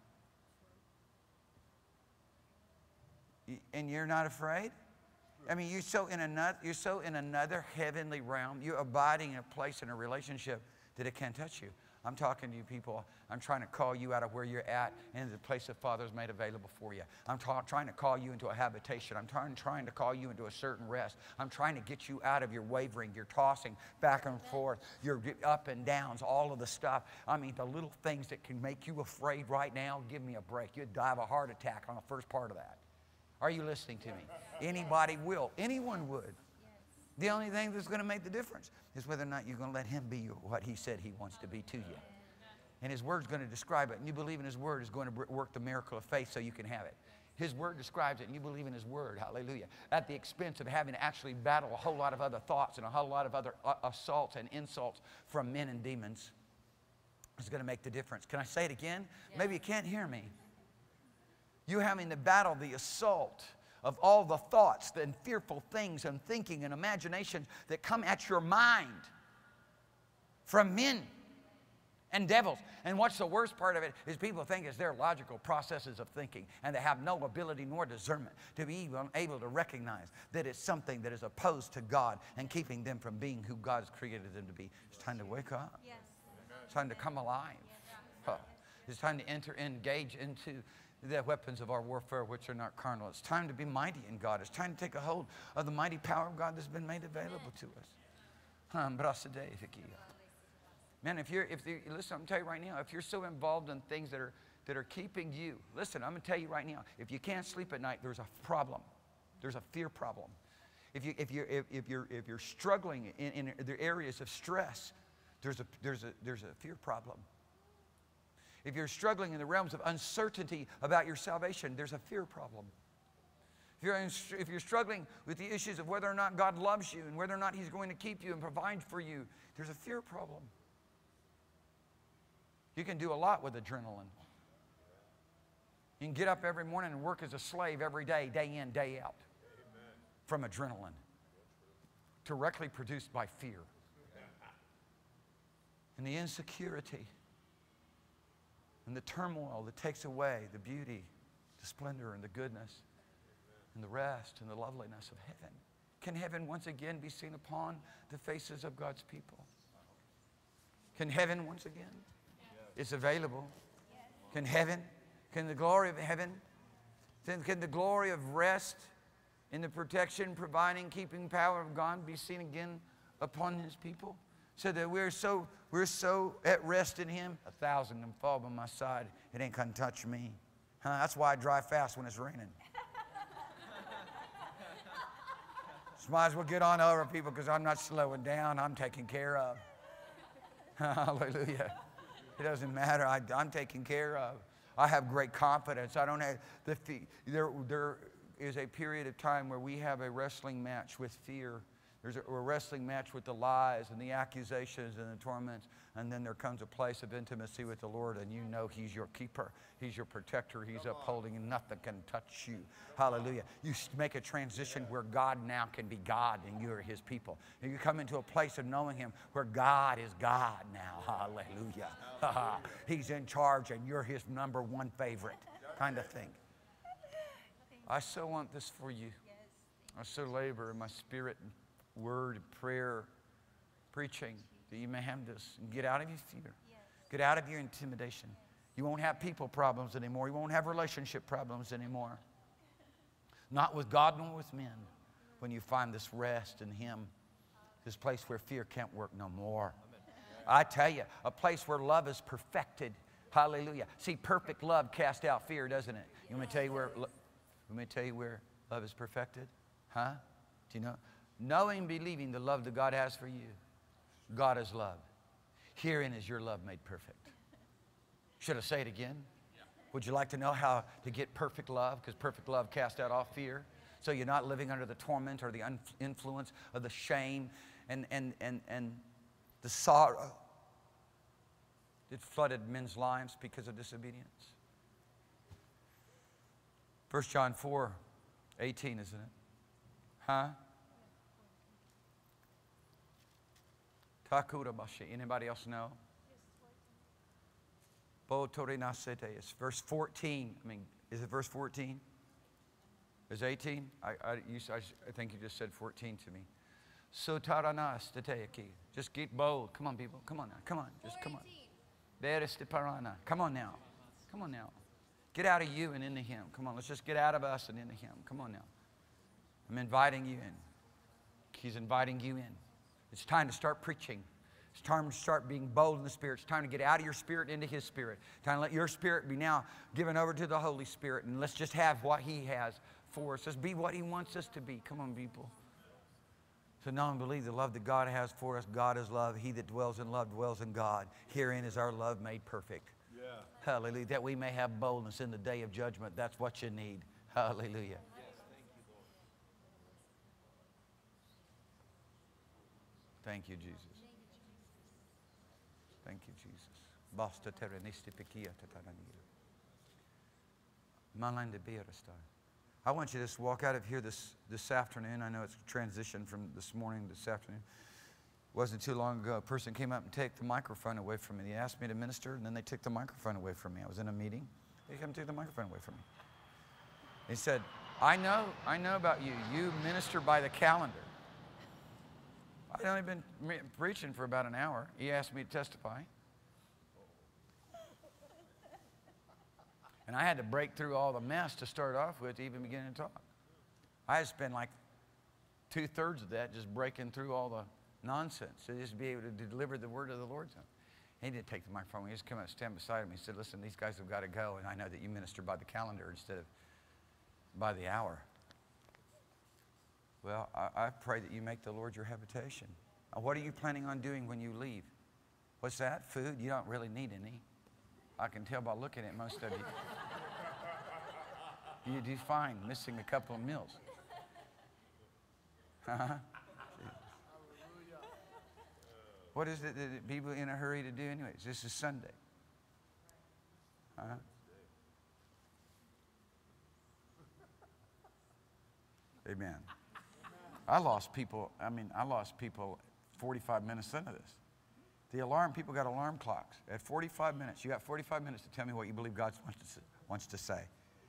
And you're not afraid? I mean, you're so in another, you're so in another heavenly realm. You're abiding in a place, in a relationship, that it can't touch you. I'm talking to you people. I'm trying to call you out of where you're at into the place that Father's made available for you. I'm trying to call you into a habitation. I'm trying, trying to call you into a certain rest. I'm trying to get you out of your wavering, your tossing back and forth, your up and downs, all of the stuff. I mean, the little things that can make you afraid right now, give me a break. You'd die of a heart attack on the first part of that. Are you listening to me? Anybody will. Anyone would. The only thing that's going to make the difference is whether or not you're going to let Him be what He said He wants to be to you. And His Word's going to describe it. And you believe in His Word is going to work the miracle of faith so you can have it. His Word describes it, and you believe in His Word. Hallelujah. At the expense of having to actually battle a whole lot of other thoughts and a whole lot of other assaults and insults from men and demons. It's going to make the difference. Can I say it again? Yeah. Maybe you can't hear me. You're having to battle the assault of all the thoughts and fearful things and thinking and imagination that come at your mind from men and devils. And what's the worst part of it is people think it's their logical processes of thinking, and they have no ability nor discernment to be even able to recognize that it's something that is opposed to God and keeping them from being who God has created them to be. It's time to wake up. Yes. It's time to come alive. Huh. It's time to enter, engage into the weapons of our warfare, which are not carnal. It's time to be mighty in God. It's time to take a hold of the mighty power of God that's been made available to us. Man, if you're, if you, listen, I'm going to tell you right now, if you're so involved in things that are, that are keeping you, listen, I'm going to tell you right now, if you can't sleep at night, there's a problem. There's a fear problem. If, you, if, you're, if, if, you're, if you're struggling in, in the areas of stress, there's a, there's, a, there's a fear problem. if you're struggling in the realms of uncertainty about your salvation, there's a fear problem. If you're, in, if you're struggling with the issues of whether or not God loves you and whether or not He's going to keep you and provide for you, there's a fear problem. You can do a lot with adrenaline. You can get up every morning and work as a slave every day, day in, day out, from adrenaline, directly produced by fear. And the insecurity and the turmoil that takes away the beauty, the splendor, and the goodness, and the rest, and the loveliness of heaven. Can heaven once again be seen upon the faces of God's people? Can heaven once again? It's available. Can heaven, can the glory of heaven, can the glory of rest in the protection, providing, keeping power of God be seen again upon His people? So that we're so, we're so at rest in Him. A thousand can fall by my side. It ain't gonna touch me. Huh? That's why I drive fast when it's raining. So might as well get on over, people, because I'm not slowing down. I'm taken care of. Hallelujah. It doesn't matter. I, I'm taken care of. I have great confidence. I don't have the there. There is a period of time where we have a wrestling match with fear. There's a, a wrestling match with the lies and the accusations and the torments. And then there comes a place of intimacy with the Lord, and you know He's your keeper. He's your protector. He's upholding, and nothing can touch you. Hallelujah. You make a transition where God now can be God, and you are His people. And you come into a place of knowing Him where God is God now. Hallelujah. He's in charge, and you're His number one favorite kind of thing. I so want this for you. I so labor in my spirit and word, prayer, preaching, that you may have this. And get out of your fear. Get out of your intimidation. You won't have people problems anymore. You won't have relationship problems anymore. Not with God nor with men. When you find this rest in Him, this place where fear can't work no more. I tell you, a place where love is perfected. Hallelujah. See, perfect love casts out fear, doesn't it? You want me to tell you where, let me tell you where love is perfected? Huh? Do you know? Knowing and believing the love that God has for you. God is love. Herein is your love made perfect. Should I say it again? Would you like to know how to get perfect love? Because perfect love casts out all fear. So you're not living under the torment or the influence of the shame and, and, and, and the sorrow that flooded men's lives because of disobedience. First John four eighteen, isn't it? Huh? Anybody else know? It's verse fourteen. I mean, is it verse fourteen? Is it eighteen? I, I, you, I, I think you just said fourteen to me. Just get bold. Come on, people. Come on now. Come on. Just come on. Come on now. Come on now. Get out of you and into Him. Come on. Let's just get out of us and into Him. Come on now. I'm inviting you in. He's inviting you in. It's time to start preaching. It's time to start being bold in the Spirit. It's time to get out of your spirit into His Spirit. Time to let your spirit be now given over to the Holy Spirit. And let's just have what He has for us. Let's be what He wants us to be. Come on, people. So know and believe the love that God has for us. God is love. He that dwells in love dwells in God. Herein is our love made perfect. Yeah. Hallelujah. That we may have boldness in the day of judgment. That's what you need. Hallelujah. Thank you, Jesus. Thank you, Jesus. Basta terrenisti pekia tatanania. Malande beerastar. I want you to just walk out of here this, this afternoon. I know it's a transition from this morning to this afternoon. It wasn't too long ago, a person came up and took the microphone away from me. They asked me to minister, and then they took the microphone away from me. I was in a meeting. They came and took the microphone away from me. He said, I know, I know about you. You minister by the calendar. I'd only been preaching for about an hour. He asked me to testify. And I had to break through all the mess to start off with to even begin to talk. I had spent like two-thirds of that just breaking through all the nonsense to just be able to deliver the word of the Lord to him. He didn't take the microphone. He just came up and stand beside me. He said, listen, these guys have got to go, and I know that you minister by the calendar instead of by the hour. Well, I, I pray that you make the Lord your habitation. What are you planning on doing when you leave? What's that? Food? You don't really need any. I can tell by looking at most of you. You do fine, missing a couple of meals. Uh-huh. What is it that people are in a hurry to do anyways? This is Sunday. Huh? Amen. I lost people, I mean, I lost people forty-five minutes into this. The alarm, people got alarm clocks. At forty-five minutes, you got forty-five minutes to tell me what you believe God wants to, wants to say.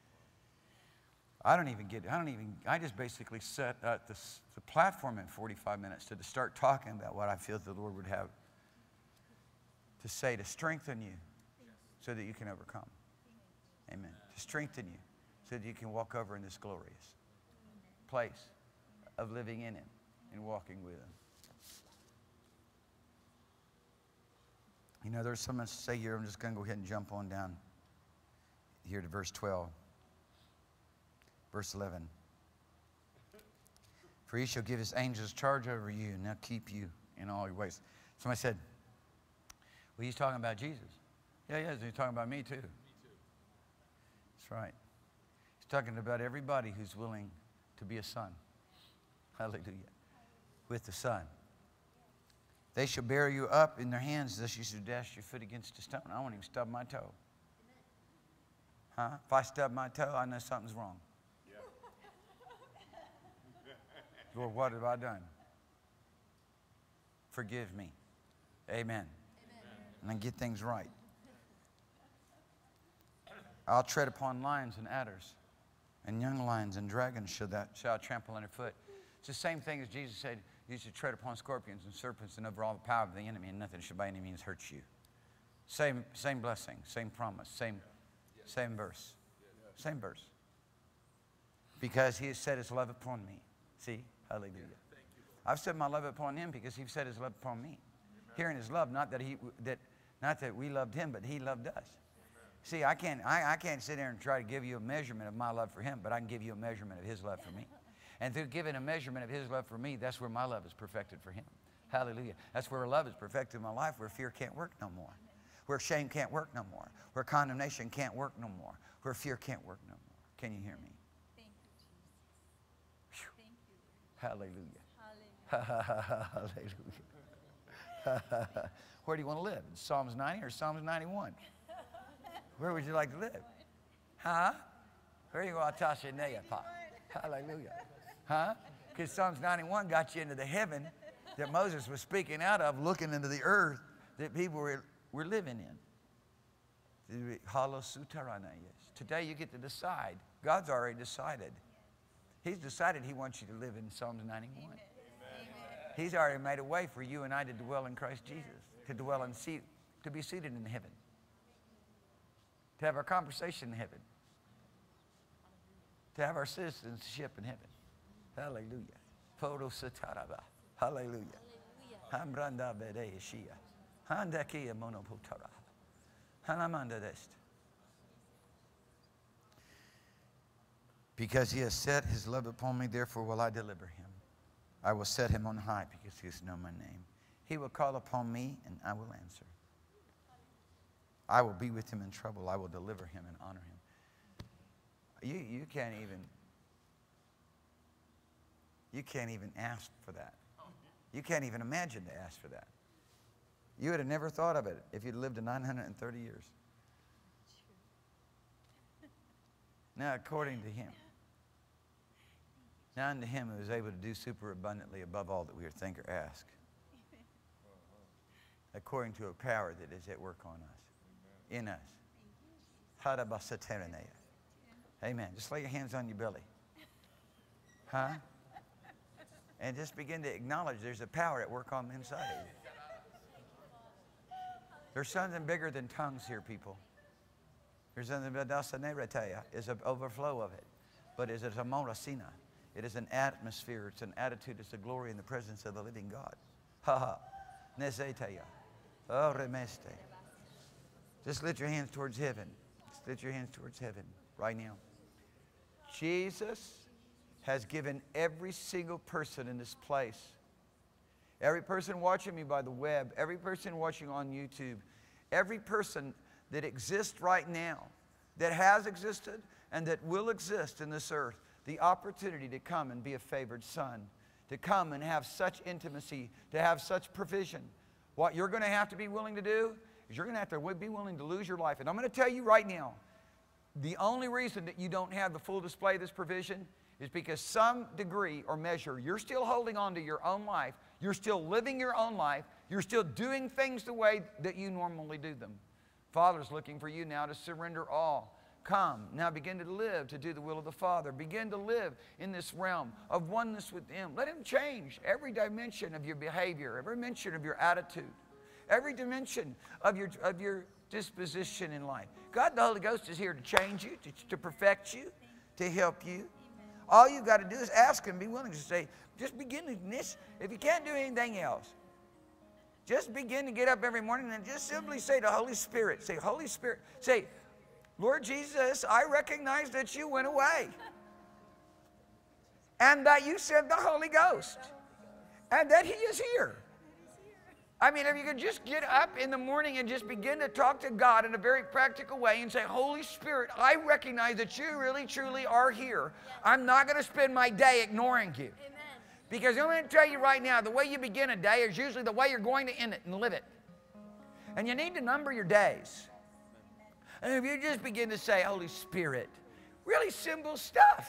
I don't even get it. I don't even, I just basically set uh, the, the platform in forty-five minutes to, to start talking about what I feel the Lord would have to say to strengthen you so that you can overcome. Amen. To strengthen you so that you can walk over in this glorious place of living in Him and walking with Him. You know, there's so much to say here. I'm just going to go ahead and jump on down here to verse twelve. Verse eleven. For He shall give His angels charge over you, and they'll keep you in all your ways. Somebody said, well, he's talking about Jesus. Yeah, yeah, he's talking about me too. Me too. That's right. He's talking about everybody who's willing to be a son. Hallelujah. With the Son. They shall bear you up in their hands, lest you should dash your foot against a stone. I won't even stub my toe. Huh? If I stub my toe, I know something's wrong. Yeah. Lord, what have I done? Forgive me. Amen. Amen. And then get things right. I'll tread upon lions and adders, and young lions and dragons shall, that, shall I trample underfoot. It's the same thing as Jesus said, you should tread upon scorpions and serpents and over all the power of the enemy, and nothing shall by any means hurt you. Same, same blessing, same promise, same, same verse. Same verse. Because He has set His love upon me. See? Hallelujah. I've set my love upon Him because He set His love upon me. Hearing His love, not that He that not that we loved Him, but He loved us. See, I can't I, I can't sit there and try to give you a measurement of my love for Him, but I can give you a measurement of His love for me. And through giving a measurement of His love for me, that's where my love is perfected for Him. Hallelujah. That's where love is perfected in my life, where fear can't work no more. Where shame can't work no more. Where condemnation can't work no more. Where fear can't work no more. Can you hear me? Thank you, Jesus. Whew. Thank you, Lord. Hallelujah. Hallelujah. Where do you want to live? In Psalms ninety or Psalms ninety-one? Where would you like to live? Huh? Where do you want to Hallelujah. Huh? Because Psalms ninety-one got you into the heaven that Moses was speaking out of, looking into the earth that people were, were living in. Today you get to decide. God's already decided. He's decided He wants you to live in Psalms ninety-one. Amen. He's already made a way for you and I to dwell in Christ Jesus, to dwell in seat, to be seated in heaven, to have our conversation in heaven, to have our citizenship in heaven. Hallelujah. Hallelujah. Because He has set His love upon me, therefore will I deliver Him. I will set Him on high because He has known my name. He will call upon me and I will answer. I will be with him in trouble. I will deliver him and honor him. You, you can't even, you can't even ask for that. You can't even imagine to ask for that. You would have never thought of it if you'd lived to nine hundred thirty years. Now, according to Him, now unto Him who is able to do super abundantly above all that we think or ask, according to a power that is at work on us, in us. Amen. Just lay your hands on your belly. Huh? And just begin to acknowledge there's a power at work on the inside of you. There's something bigger than tongues here, people. There's something is an overflow of it. But is it a morasina? It is an atmosphere. It's an attitude. It's the glory in the presence of the living God. Ha ha. Neseteya. Oh, remeste. Just lift your hands towards heaven. Just lift your hands towards heaven right now. Jesus has given every single person in this place, every person watching me by the web, every person watching on YouTube, every person that exists right now, that has existed and that will exist in this earth, the opportunity to come and be a favored son, to come and have such intimacy, to have such provision. What you're going to have to be willing to do is you're going to have to be willing to lose your life. And I'm going to tell you right now, the only reason that you don't have the full display of this provision is because some degree or measure, you're still holding on to your own life, you're still living your own life, you're still doing things the way that you normally do them. Father's looking for you now to surrender all. Come, now begin to live to do the will of the Father. Begin to live in this realm of oneness with Him. Let Him change every dimension of your behavior, every dimension of your attitude, every dimension of your, of your disposition in life. God, the Holy Ghost, is here to change you, to, to perfect you, to help you. All you've got to do is ask Him, be willing to say, just begin to this. If you can't do anything else, just begin to get up every morning and just simply say to Holy Spirit, say, Holy Spirit, say, Lord Jesus, I recognize that you went away and that you sent the Holy Ghost and that He is here. I mean, if you could just get up in the morning and just begin to talk to God in a very practical way and say, Holy Spirit, I recognize that you really, truly are here. I'm not going to spend my day ignoring you. Amen. Because I'm going to tell you right now, the way you begin a day is usually the way you're going to end it and live it. And you need to number your days. And if you just begin to say, Holy Spirit, really simple stuff.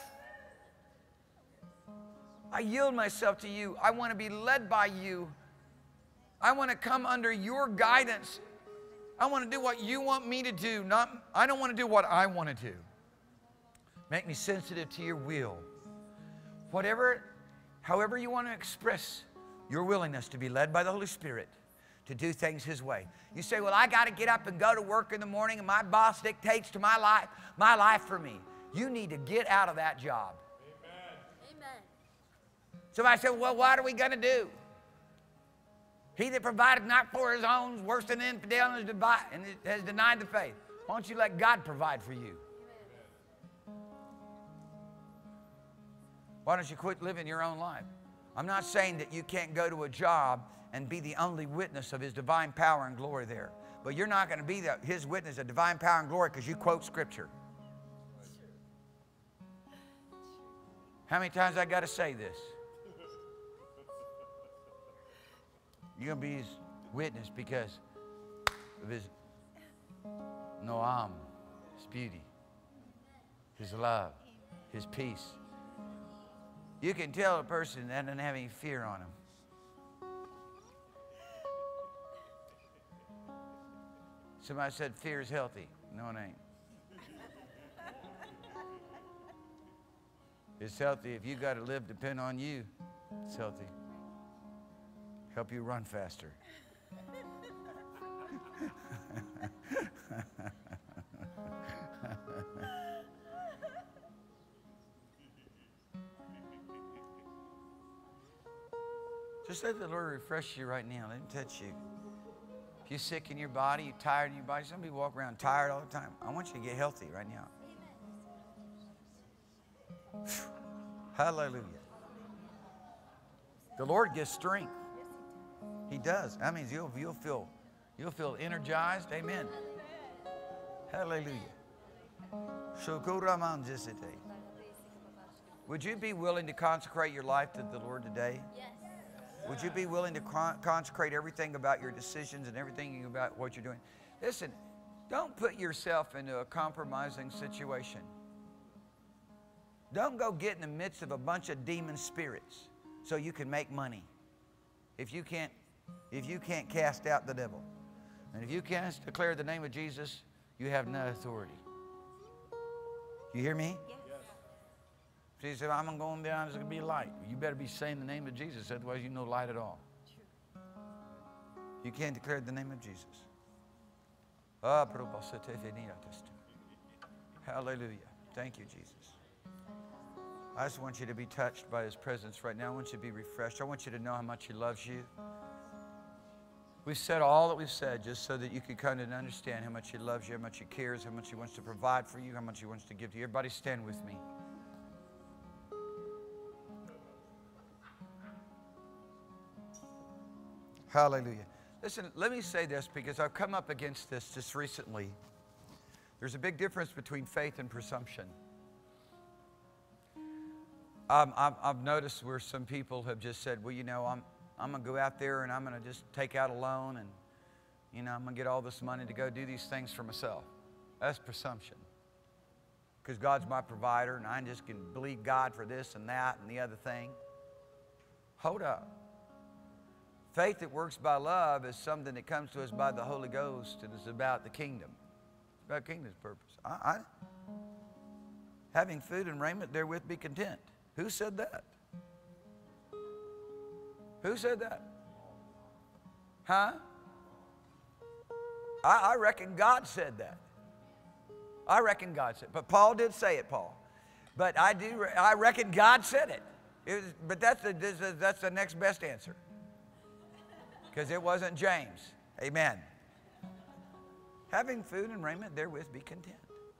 I yield myself to you. I want to be led by you. I want to come under your guidance. I want to do what you want me to do. Not, I don't want to do what I want to do. Make me sensitive to your will. Whatever, however you want to express your willingness to be led by the Holy Spirit, to do things His way. You say, well, I got to get up and go to work in the morning and my boss dictates to my life, my life for me. You need to get out of that job. Amen. Amen. Somebody said, well, what are we going to do? He that provided not for his own is worse than infidel and has denied the faith. Why don't you let God provide for you? Why don't you quit living your own life? I'm not saying that you can't go to a job and be the only witness of His divine power and glory there. But you're not going to be the, His witness of divine power and glory because you quote Scripture. How many times I got to say this? You're going to be His witness because of His noam, His beauty, His love, His peace. You can tell a person that doesn't have any fear on him. Somebody said fear is healthy. No, it ain't. It's healthy if you got to live depend on you. It's healthy. Help you run faster. Just let the Lord refresh you right now. Let Him touch you. If you're sick in your body, you're tired in your body, some people walk around tired all the time. I want you to get healthy right now. Hallelujah. The Lord gives strength. He does. That means you'll, you'll, feel, you'll feel energized. Amen. Hallelujah. Would you be willing to consecrate your life to the Lord today? Yes. Would you be willing to con consecrate everything about your decisions and everything about what you're doing? Listen, don't put yourself into a compromising situation. Don't go get in the midst of a bunch of demon spirits so you can make money. If you can't, if you can't cast out the devil, and if you can't declare the name of Jesus, you have no authority. You hear me? Yes. So he said, I'm going down, there's going to be light. You better be saying the name of Jesus, otherwise you know light at all. True. You can't declare the name of Jesus. Hallelujah. Thank you, Jesus. I just want you to be touched by His presence right now. I want you to be refreshed. I want you to know how much He loves you. We've said all that we've said just so that you can kind of understand how much He loves you, how much He cares, how much He wants to provide for you, how much He wants to give to you. Everybody stand with me. Hallelujah. Listen, let me say this because I've come up against this just recently. There's a big difference between faith and presumption. Um, I've, I've noticed where some people have just said, well, you know, I'm, I'm going to go out there and I'm going to just take out a loan and, you know, I'm going to get all this money to go do these things for myself. That's presumption. Because God's my provider and I just can believe God for this and that and the other thing. Hold up. Faith that works by love is something that comes to us by the Holy Ghost and is about the kingdom. It's about kingdom's purpose. I, I, having food and raiment therewith be content. Who said that? Who said that? Huh? I, I reckon God said that. I reckon God said it. But Paul did say it, Paul. But I do. I reckon God said it. It was, but that's the, that's the next best answer. Because it wasn't James. Amen. Having food and raiment therewith be content.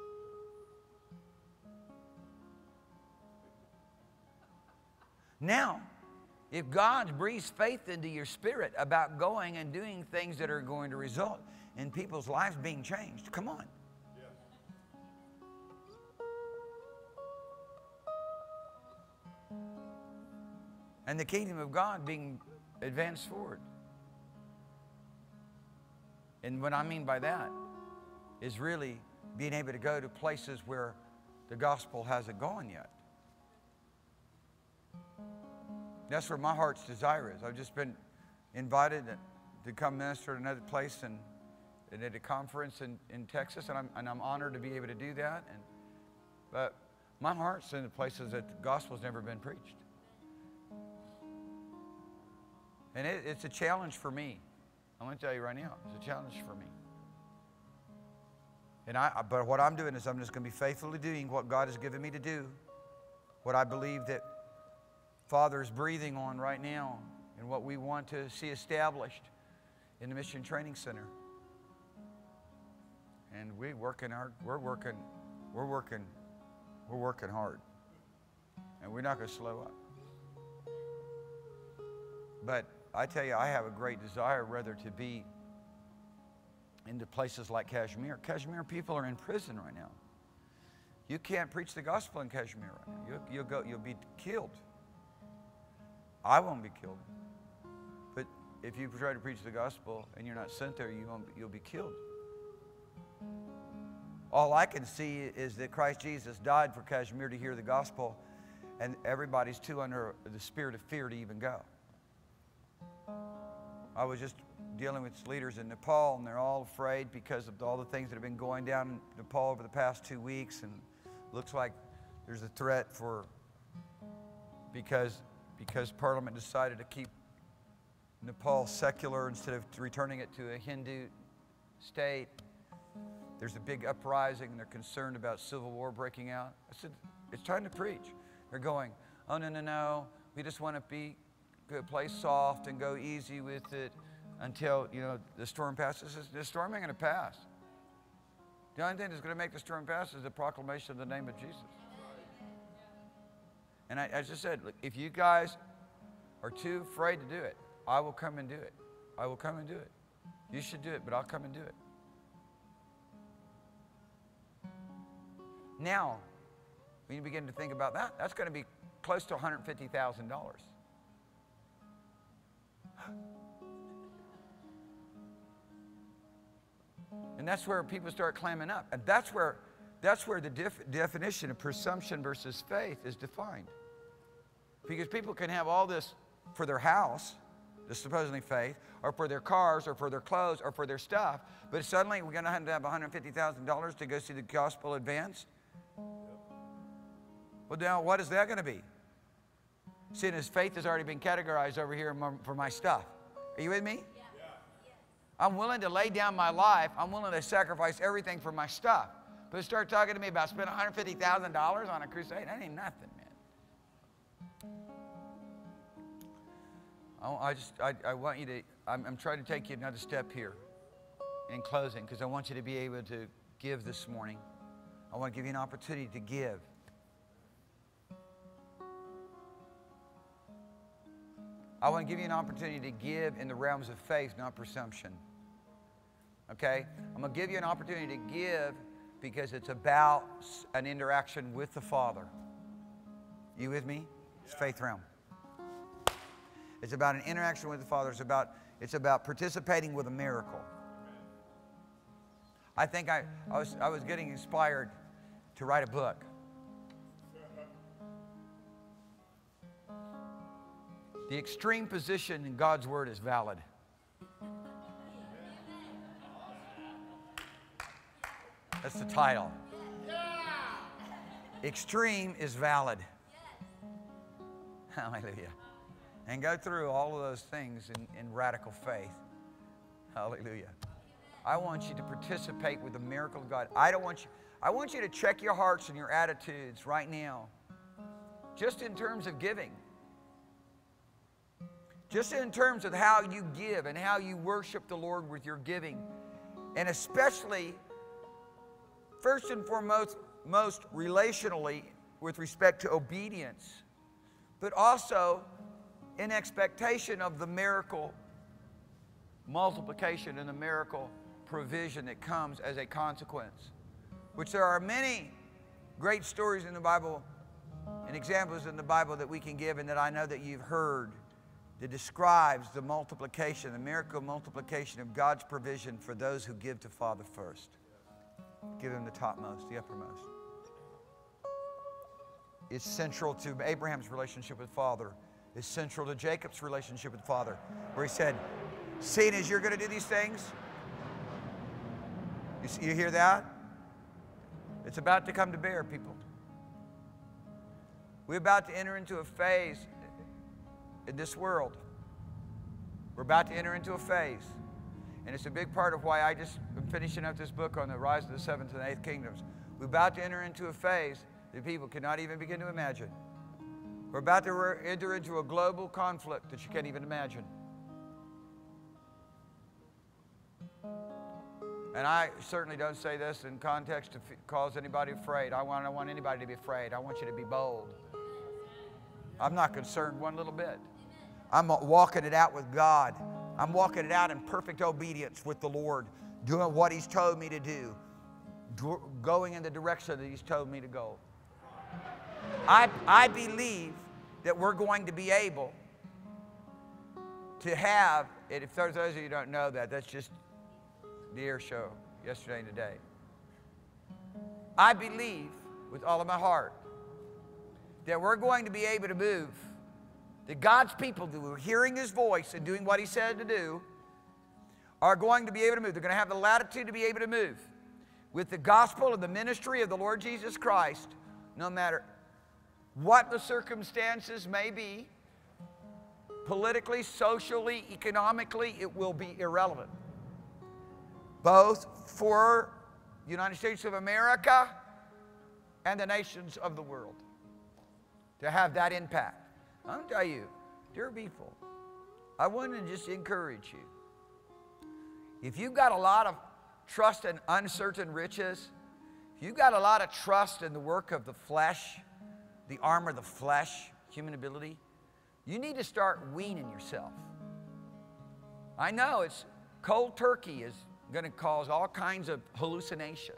Now, if God breathes faith into your spirit about going and doing things that are going to result in people's lives being changed, come on. And the kingdom of God being advanced forward. And what I mean by that is really being able to go to places where the gospel hasn't gone yet. That's where my heart's desire is. I've just been invited to come minister at another place and, and at a conference in, in Texas, and I'm, and I'm honored to be able to do that. And, but my heart's in the places that the gospel's never been preached. And it, it's a challenge for me. I'm going to tell you right now, it's a challenge for me. And I, but what I'm doing is I'm just going to be faithfully doing what God has given me to do, what I believe that Father's breathing on right now, and what we want to see established in the Mission Training Center. And we working hard. We're working. We're working. We're working hard, and we're not going to slow up. But I tell you, I have a great desire, rather, to be into places like Kashmir. Kashmir people are in prison right now. You can't preach the gospel in Kashmir right now. You'll, you'll go. You'll be killed. I won't be killed. But if you try to preach the gospel and you're not sent there, you won't, you'll be killed. All I can see is that Christ Jesus died for Kashmir to hear the gospel, and everybody's too under the spirit of fear to even go. I was just dealing with leaders in Nepal, and they're all afraid because of all the things that have been going down in Nepal over the past two weeks, and it looks like there's a threat for, because because Parliament decided to keep Nepal secular instead of returning it to a Hindu state. There's a big uprising, and they're concerned about civil war breaking out. I said, it's time to preach. They're going, oh, no, no, no. We just want to be, play soft and go easy with it until, you know, the storm passes. The storm ain't going to pass. The only thing that's going to make the storm pass is the proclamation of the name of Jesus. And I, I just said, look, if you guys are too afraid to do it, I will come and do it. I will come and do it. You should do it, but I'll come and do it. Now, when you begin to think about that, that's going to be close to one hundred fifty thousand dollars. And that's where people start clamming up. And that's where, that's where the def definition of presumption versus faith is defined. Because people can have all this for their house, the supposedly faith, or for their cars, or for their clothes, or for their stuff, but suddenly we're going to have to have one hundred fifty thousand dollars to go see the gospel advanced? Well, now, what is that going to be? Seeing as faith has already been categorized over here for my stuff. Are you with me? Yeah. I'm willing to lay down my life. I'm willing to sacrifice everything for my stuff. But start talking to me about spending one hundred fifty thousand dollars on a crusade. That ain't nothing, man. I, I just, I, I want you to, I'm, I'm trying to take you another step here in closing, because I want you to be able to give this morning. I want to give you an opportunity to give. I want to give you an opportunity to give in the realms of faith, not presumption. Okay? I'm going to give you an opportunity to give because it's about an interaction with the Father. You with me? It's faith realm. It's about an interaction with the Father. It's about, it's about participating with a miracle. I think I, I, was, I was getting inspired to write a book. The extreme position in God's Word is valid. That's the title. Extreme is valid. Hallelujah. And go through all of those things in, in radical faith. Hallelujah. I want you to participate with the miracle of God. I don't want you, I want you to check your hearts and your attitudes right now. Just in terms of giving. Just in terms of how you give and how you worship the Lord with your giving. And especially, first and foremost, most relationally with respect to obedience. But also in expectation of the miracle multiplication and the miracle provision that comes as a consequence. Which there are many great stories in the Bible and examples in the Bible that we can give and that I know that you've heard that describes the multiplication, the miracle multiplication of God's provision for those who give to Father first. Give Him the topmost, the uppermost. It's central to Abraham's relationship with Father. It's central to Jacob's relationship with Father, where he said, seeing as you're going to do these things, you, see, you hear that? It's about to come to bear, people. We're about to enter into a phase in this world. We're about to enter into a phase. And it's a big part of why I just am finishing up this book on the rise of the seventh and eighth kingdoms. We're about to enter into a phase that people cannot even begin to imagine. We're about to enter into a global conflict that you can't even imagine. And I certainly don't say this in context to cause anybody afraid. I want, I don't want anybody to be afraid. I want you to be bold. I'm not concerned one little bit. I'm walking it out with God. I'm walking it out in perfect obedience with the Lord, doing what He's told me to do, going in the direction that He's told me to go. I, I believe that we're going to be able to have, and if those of you who don't know that, that's just the air show yesterday and today. I believe with all of my heart that we're going to be able to move, that God's people who are hearing His voice and doing what He said to do are going to be able to move. They're going to have the latitude to be able to move with the gospel and the ministry of the Lord Jesus Christ, no matter what the circumstances may be, politically, socially, economically, it will be irrelevant. Both for the United States of America and the nations of the world. To have that impact. I'll tell you, dear people, I want to just encourage you. If you've got a lot of trust in uncertain riches, if you've got a lot of trust in the work of the flesh, the arm of the flesh, human ability, you need to start weaning yourself. I know it's cold turkey is going to cause all kinds of hallucinations.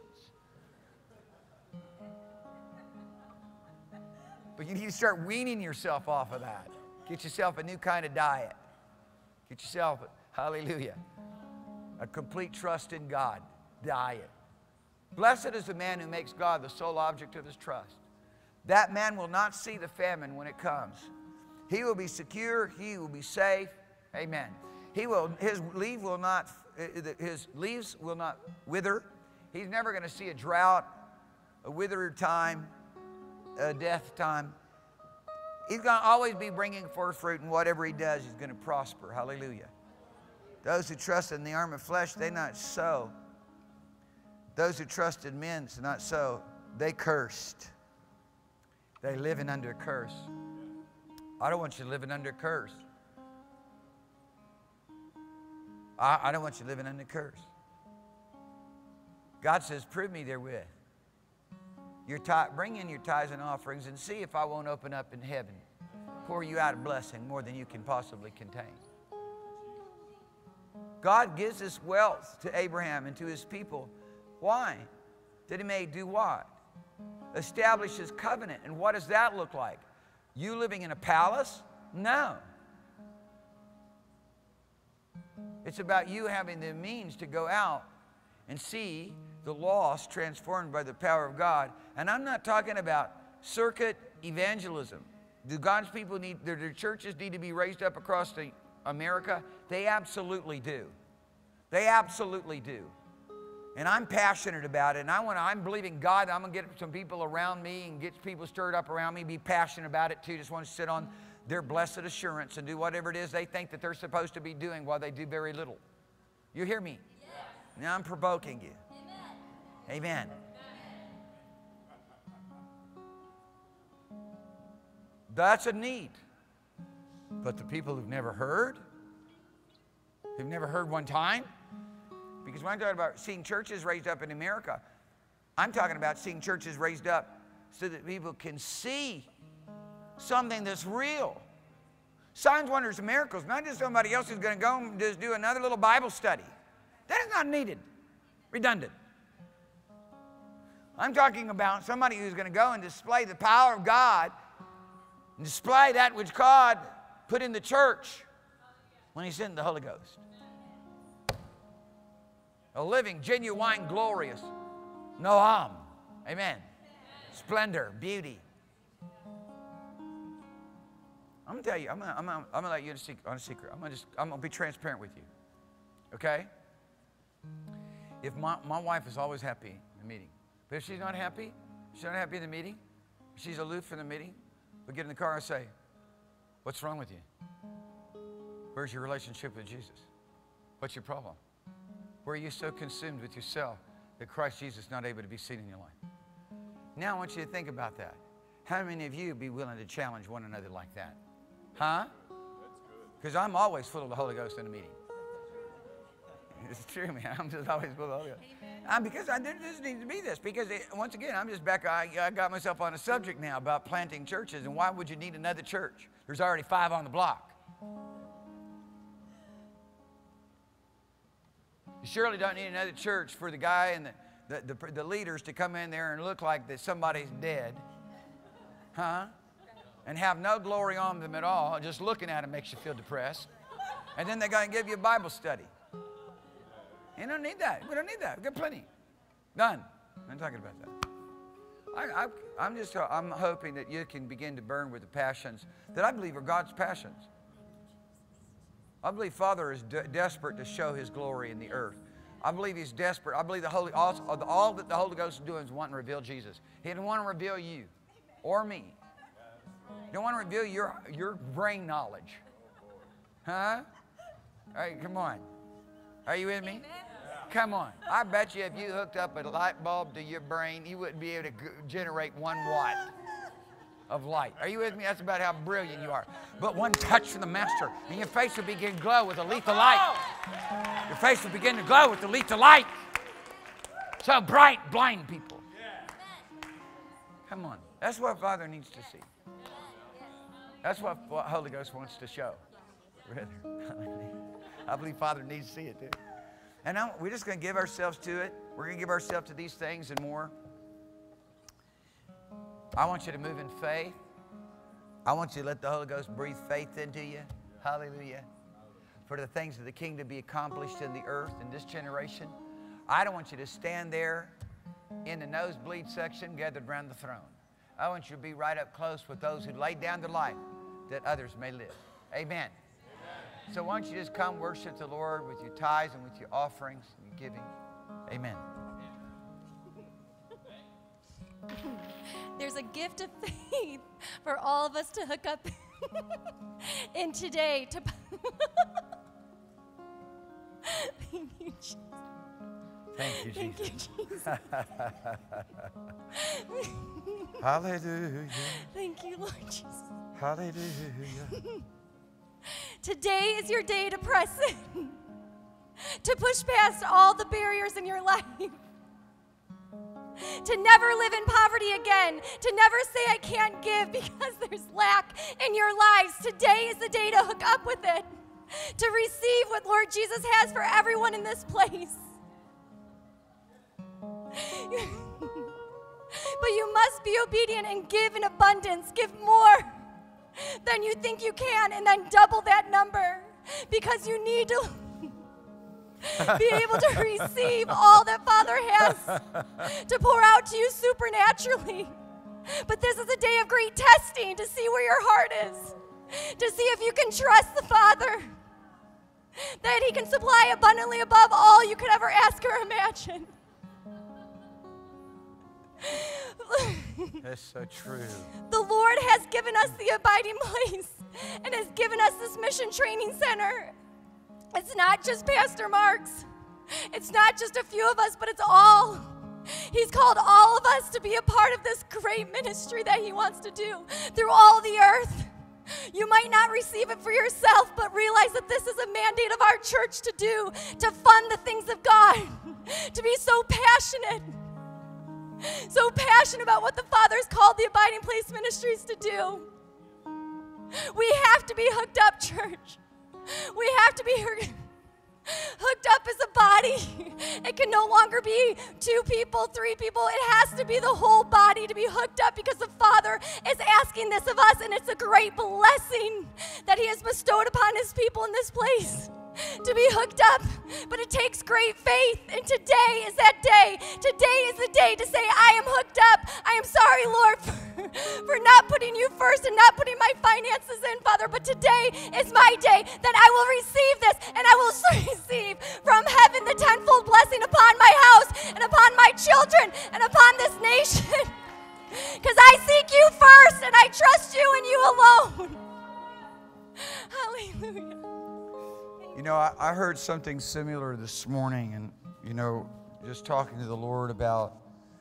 But you need to start weaning yourself off of that. Get yourself a new kind of diet. Get yourself, hallelujah, a complete trust in God diet. Blessed is the man who makes God the sole object of his trust. That man will not see the famine when it comes. He will be secure. He will be safe. Amen. He will, his leaf will not, his leaves will not wither. He's never going to see a drought, a withered time, a death time. He's going to always be bringing forth fruit, and whatever he does, he's going to prosper. Hallelujah. Those who trust in the arm of flesh, they not so. Those who trust in men, it's not so. They cursed. They living under a curse. I don't want you living under a curse. I, I don't want you living under a curse. God says, prove me therewith. Your tithe, bring in your tithes and offerings and see if I won't open up in heaven. pour you out a blessing more than you can possibly contain. God gives this wealth to Abraham and to his people. Why? That he may do what? Establish his covenant. And what does that look like? You living in a palace? No. It's about you having the means to go out and see the lost transformed by the power of God. And I'm not talking about circuit evangelism. Do God's people need, do their churches need to be raised up across the America? They absolutely do. They absolutely do. And I'm passionate about it. And I want to, I'm believing God, I'm going to get some people around me and get people stirred up around me, be passionate about it too. Just want to sit on their blessed assurance and do whatever it is they think that they're supposed to be doing while they do very little. You hear me? Yes. Now I'm provoking you. Amen. Amen. That's a need. But the people who've never heard, who've never heard one time, because when I'm talking about seeing churches raised up in America, I'm talking about seeing churches raised up so that people can see something that's real. Signs, wonders, and miracles. Not just somebody else who's going to go and just do another little Bible study. That is not needed. Redundant. I'm talking about somebody who's going to go and display the power of God and display that which God put in the church when he sent the Holy Ghost. A living, genuine, glorious Noam. Amen. Splendor, beauty. I'm going to tell you, I'm going to, I'm going to, I'm going to let you in a secret, on a secret. I'm going to just, I'm going to be transparent with you. Okay? If my, my wife is always happy in the meeting, but if she's not happy, she's not happy in the meeting, she's aloof from the meeting, we'll get in the car and say, what's wrong with you? Where's your relationship with Jesus? What's your problem? Where are you so consumed with yourself that Christ Jesus is not able to be seen in your life? Now I want you to think about that. How many of you would be willing to challenge one another like that? Huh? Because I'm always full of the Holy Ghost in the meeting. It's true, man. I'm just always full of the Holy Ghost. Um, because I did, this needs to be this. Because, it, once again, I'm just back. I, I got myself on a subject now about planting churches. And why would you need another church? There's already five on the block. You surely don't need another church for the guy and the, the, the, the leaders to come in there and look like that somebody's dead. Huh? And have no glory on them at all. Just looking at them makes you feel depressed. And then they're going to give you a Bible study. You don't need that. We don't need that. We've got plenty. Done. I'm talking about that. I, I, I'm just I'm hoping that you can begin to burn with the passions that I believe are God's passions. I believe Father is de desperate to show His glory in the earth. I believe He's desperate. I believe the Holy, all, all that the Holy Ghost is doing is wanting to reveal Jesus. He didn't want to reveal you or me. He don't want to reveal your, your brain knowledge. Huh? All right, come on. Are you with me? Come on. I bet you if you hooked up a light bulb to your brain, you wouldn't be able to generate one watt of light. Are you with me? That's about how brilliant you are. But one touch from the Master, and your face will begin to glow with a lethal light. Your face will begin to glow with the lethal light. So bright, blind people. Come on. That's what Father needs to see. That's what, what Holy Ghost wants to show. I believe Father needs to see it too. And now we're just going to give ourselves to it. We're going to give ourselves to these things and more. I want you to move in faith. I want you to let the Holy Ghost breathe faith into you. Hallelujah. For the things of the kingdom to be accomplished in the earth in this generation. I don't want you to stand there in the nosebleed section gathered around the throne. I want you to be right up close with those who laid down their life that others may live. Amen. So why don't you just come worship the Lord with your tithes and with your offerings and your giving. Amen. There's a gift of faith for all of us to hook up in today. To Thank you, Jesus. Thank you, Jesus. Thank you, Jesus. Hallelujah. Thank you, Lord Jesus. Hallelujah. Today is your day to press in, to push past all the barriers in your life, to never live in poverty again, to never say I can't give because there's lack in your lives. Today is the day to hook up with it, to receive what Lord Jesus has for everyone in this place. But you must be obedient and give in abundance. Give more than you think you can, and then double that number, because you need to be able to receive all that Father has to pour out to you supernaturally. But this is a day of great testing to see where your heart is, to see if you can trust the Father, that He can supply abundantly above all you could ever ask or imagine. That's so true. The Lord has given us the abiding place and has given us this mission training center. It's not just Pastor Mark's. It's not just a few of us, but it's all. He's called all of us to be a part of this great ministry that He wants to do through all the earth. You might not receive it for yourself, but realize that this is a mandate of our church to do, to fund the things of God, to be so passionate, so passionate about what the Father's called the Abiding Place Ministries to do. We have to be hooked up, church. We have to be hooked up as a body. It can no longer be two people, three people. It has to be the whole body to be hooked up, because the Father is asking this of us, and it's a great blessing that He has bestowed upon His people in this place to be hooked up. But it takes great faith, and today is that day. Today is the day to say, I am hooked up. I am sorry, Lord, for, for not putting you first and not putting my finances in, Father, but today is my day that I will receive this, and I will receive from heaven the tenfold blessing upon my house and upon my children and upon this nation, because I seek you first and I trust you and you alone. Hallelujah. You know, I, I heard something similar this morning, and, you know, just talking to the Lord about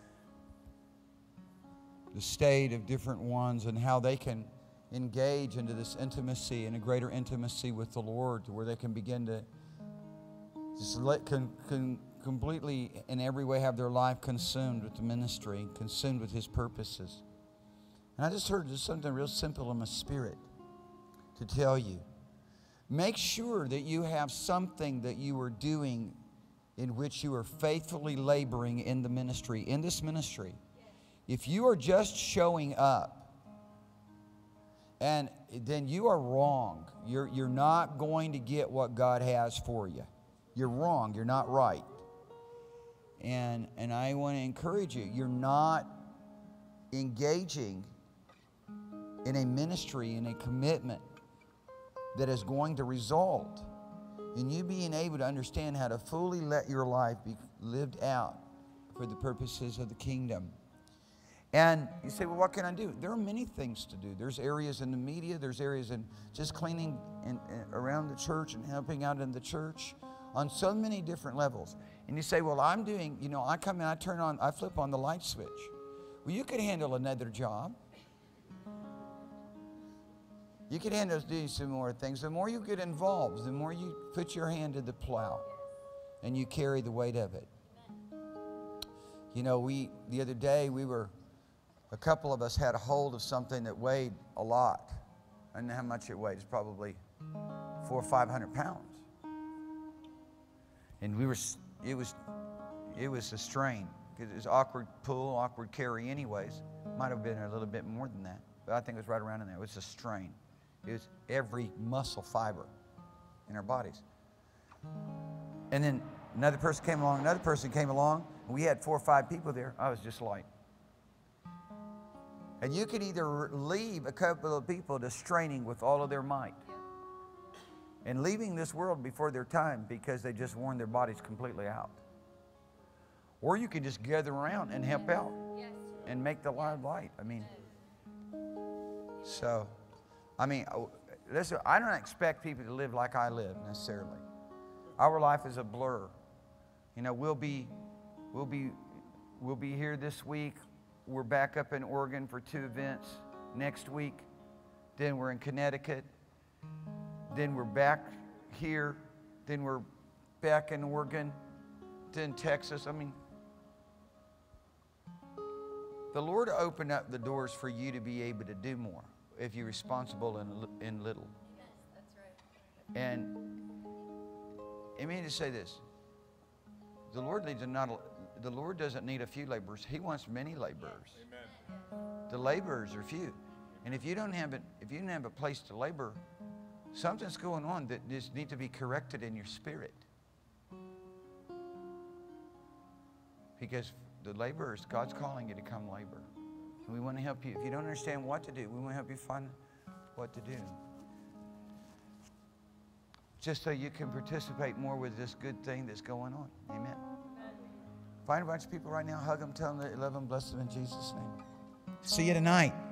the state of different ones and how they can engage into this intimacy and a greater intimacy with the Lord, to where they can begin to just let, can, can completely in every way have their life consumed with the ministry, consumed with His purposes. And I just heard just something real simple in my spirit to tell you. Make sure that you have something that you are doing in which you are faithfully laboring in the ministry, in this ministry. If you are just showing up, and then you are wrong. You're, you're not going to get what God has for you. You're wrong. You're not right. And, and I want to encourage you, you're not engaging in a ministry, in a commitment that is going to result in you being able to understand how to fully let your life be lived out for the purposes of the kingdom. And you say, well, what can I do? There are many things to do. There's areas in the media. There's areas in just cleaning in, in, around the church and helping out in the church on so many different levels. And you say, well, I'm doing, you know, I come in, I turn on, I flip on the light switch. Well, you could handle another job. You could handle doing some more things. The more you get involved, the more you put your hand to the plow and you carry the weight of it. You know, we, the other day, we were, a couple of us had a hold of something that weighed a lot. I don't know how much it weighed. It's probably four or five hundred pounds. And we were, it was, it was a strain. It was awkward pull, awkward carry anyways. Might have been a little bit more than that. But I think it was right around in there. It was a strain. It was every muscle fiber in our bodies. And then another person came along, another person came along, and we had four or five people there. I was just light. And you could either leave a couple of people to straining with all of their might and leaving this world before their time because they just worn their bodies completely out. Or you could just gather around and help out and make the light light. I mean, so... I mean, listen, I don't expect people to live like I live necessarily. Our life is a blur. You know, we'll be, we'll be, we'll be here this week. We're back up in Oregon for two events next week. Then we're in Connecticut. Then we're back here. Then we're back in Oregon. Then Texas. I mean, The Lord opened up the doors for you to be able to do more if you're responsible in, in little. That's right. And I mean to say this. The Lord needs not a, the Lord doesn't need a few laborers. He wants many laborers. Amen. The laborers are few. And if you don't have it, if you don't have a place to labor, something's going on that just needs to be corrected in your spirit. Because the laborers, God's calling you to come labor. And we want to help you. If you don't understand what to do, we want to help you find what to do. Just so you can participate more with this good thing that's going on. Amen. Find a bunch of people right now, hug them, tell them that you love them, bless them in Jesus' name. See you tonight.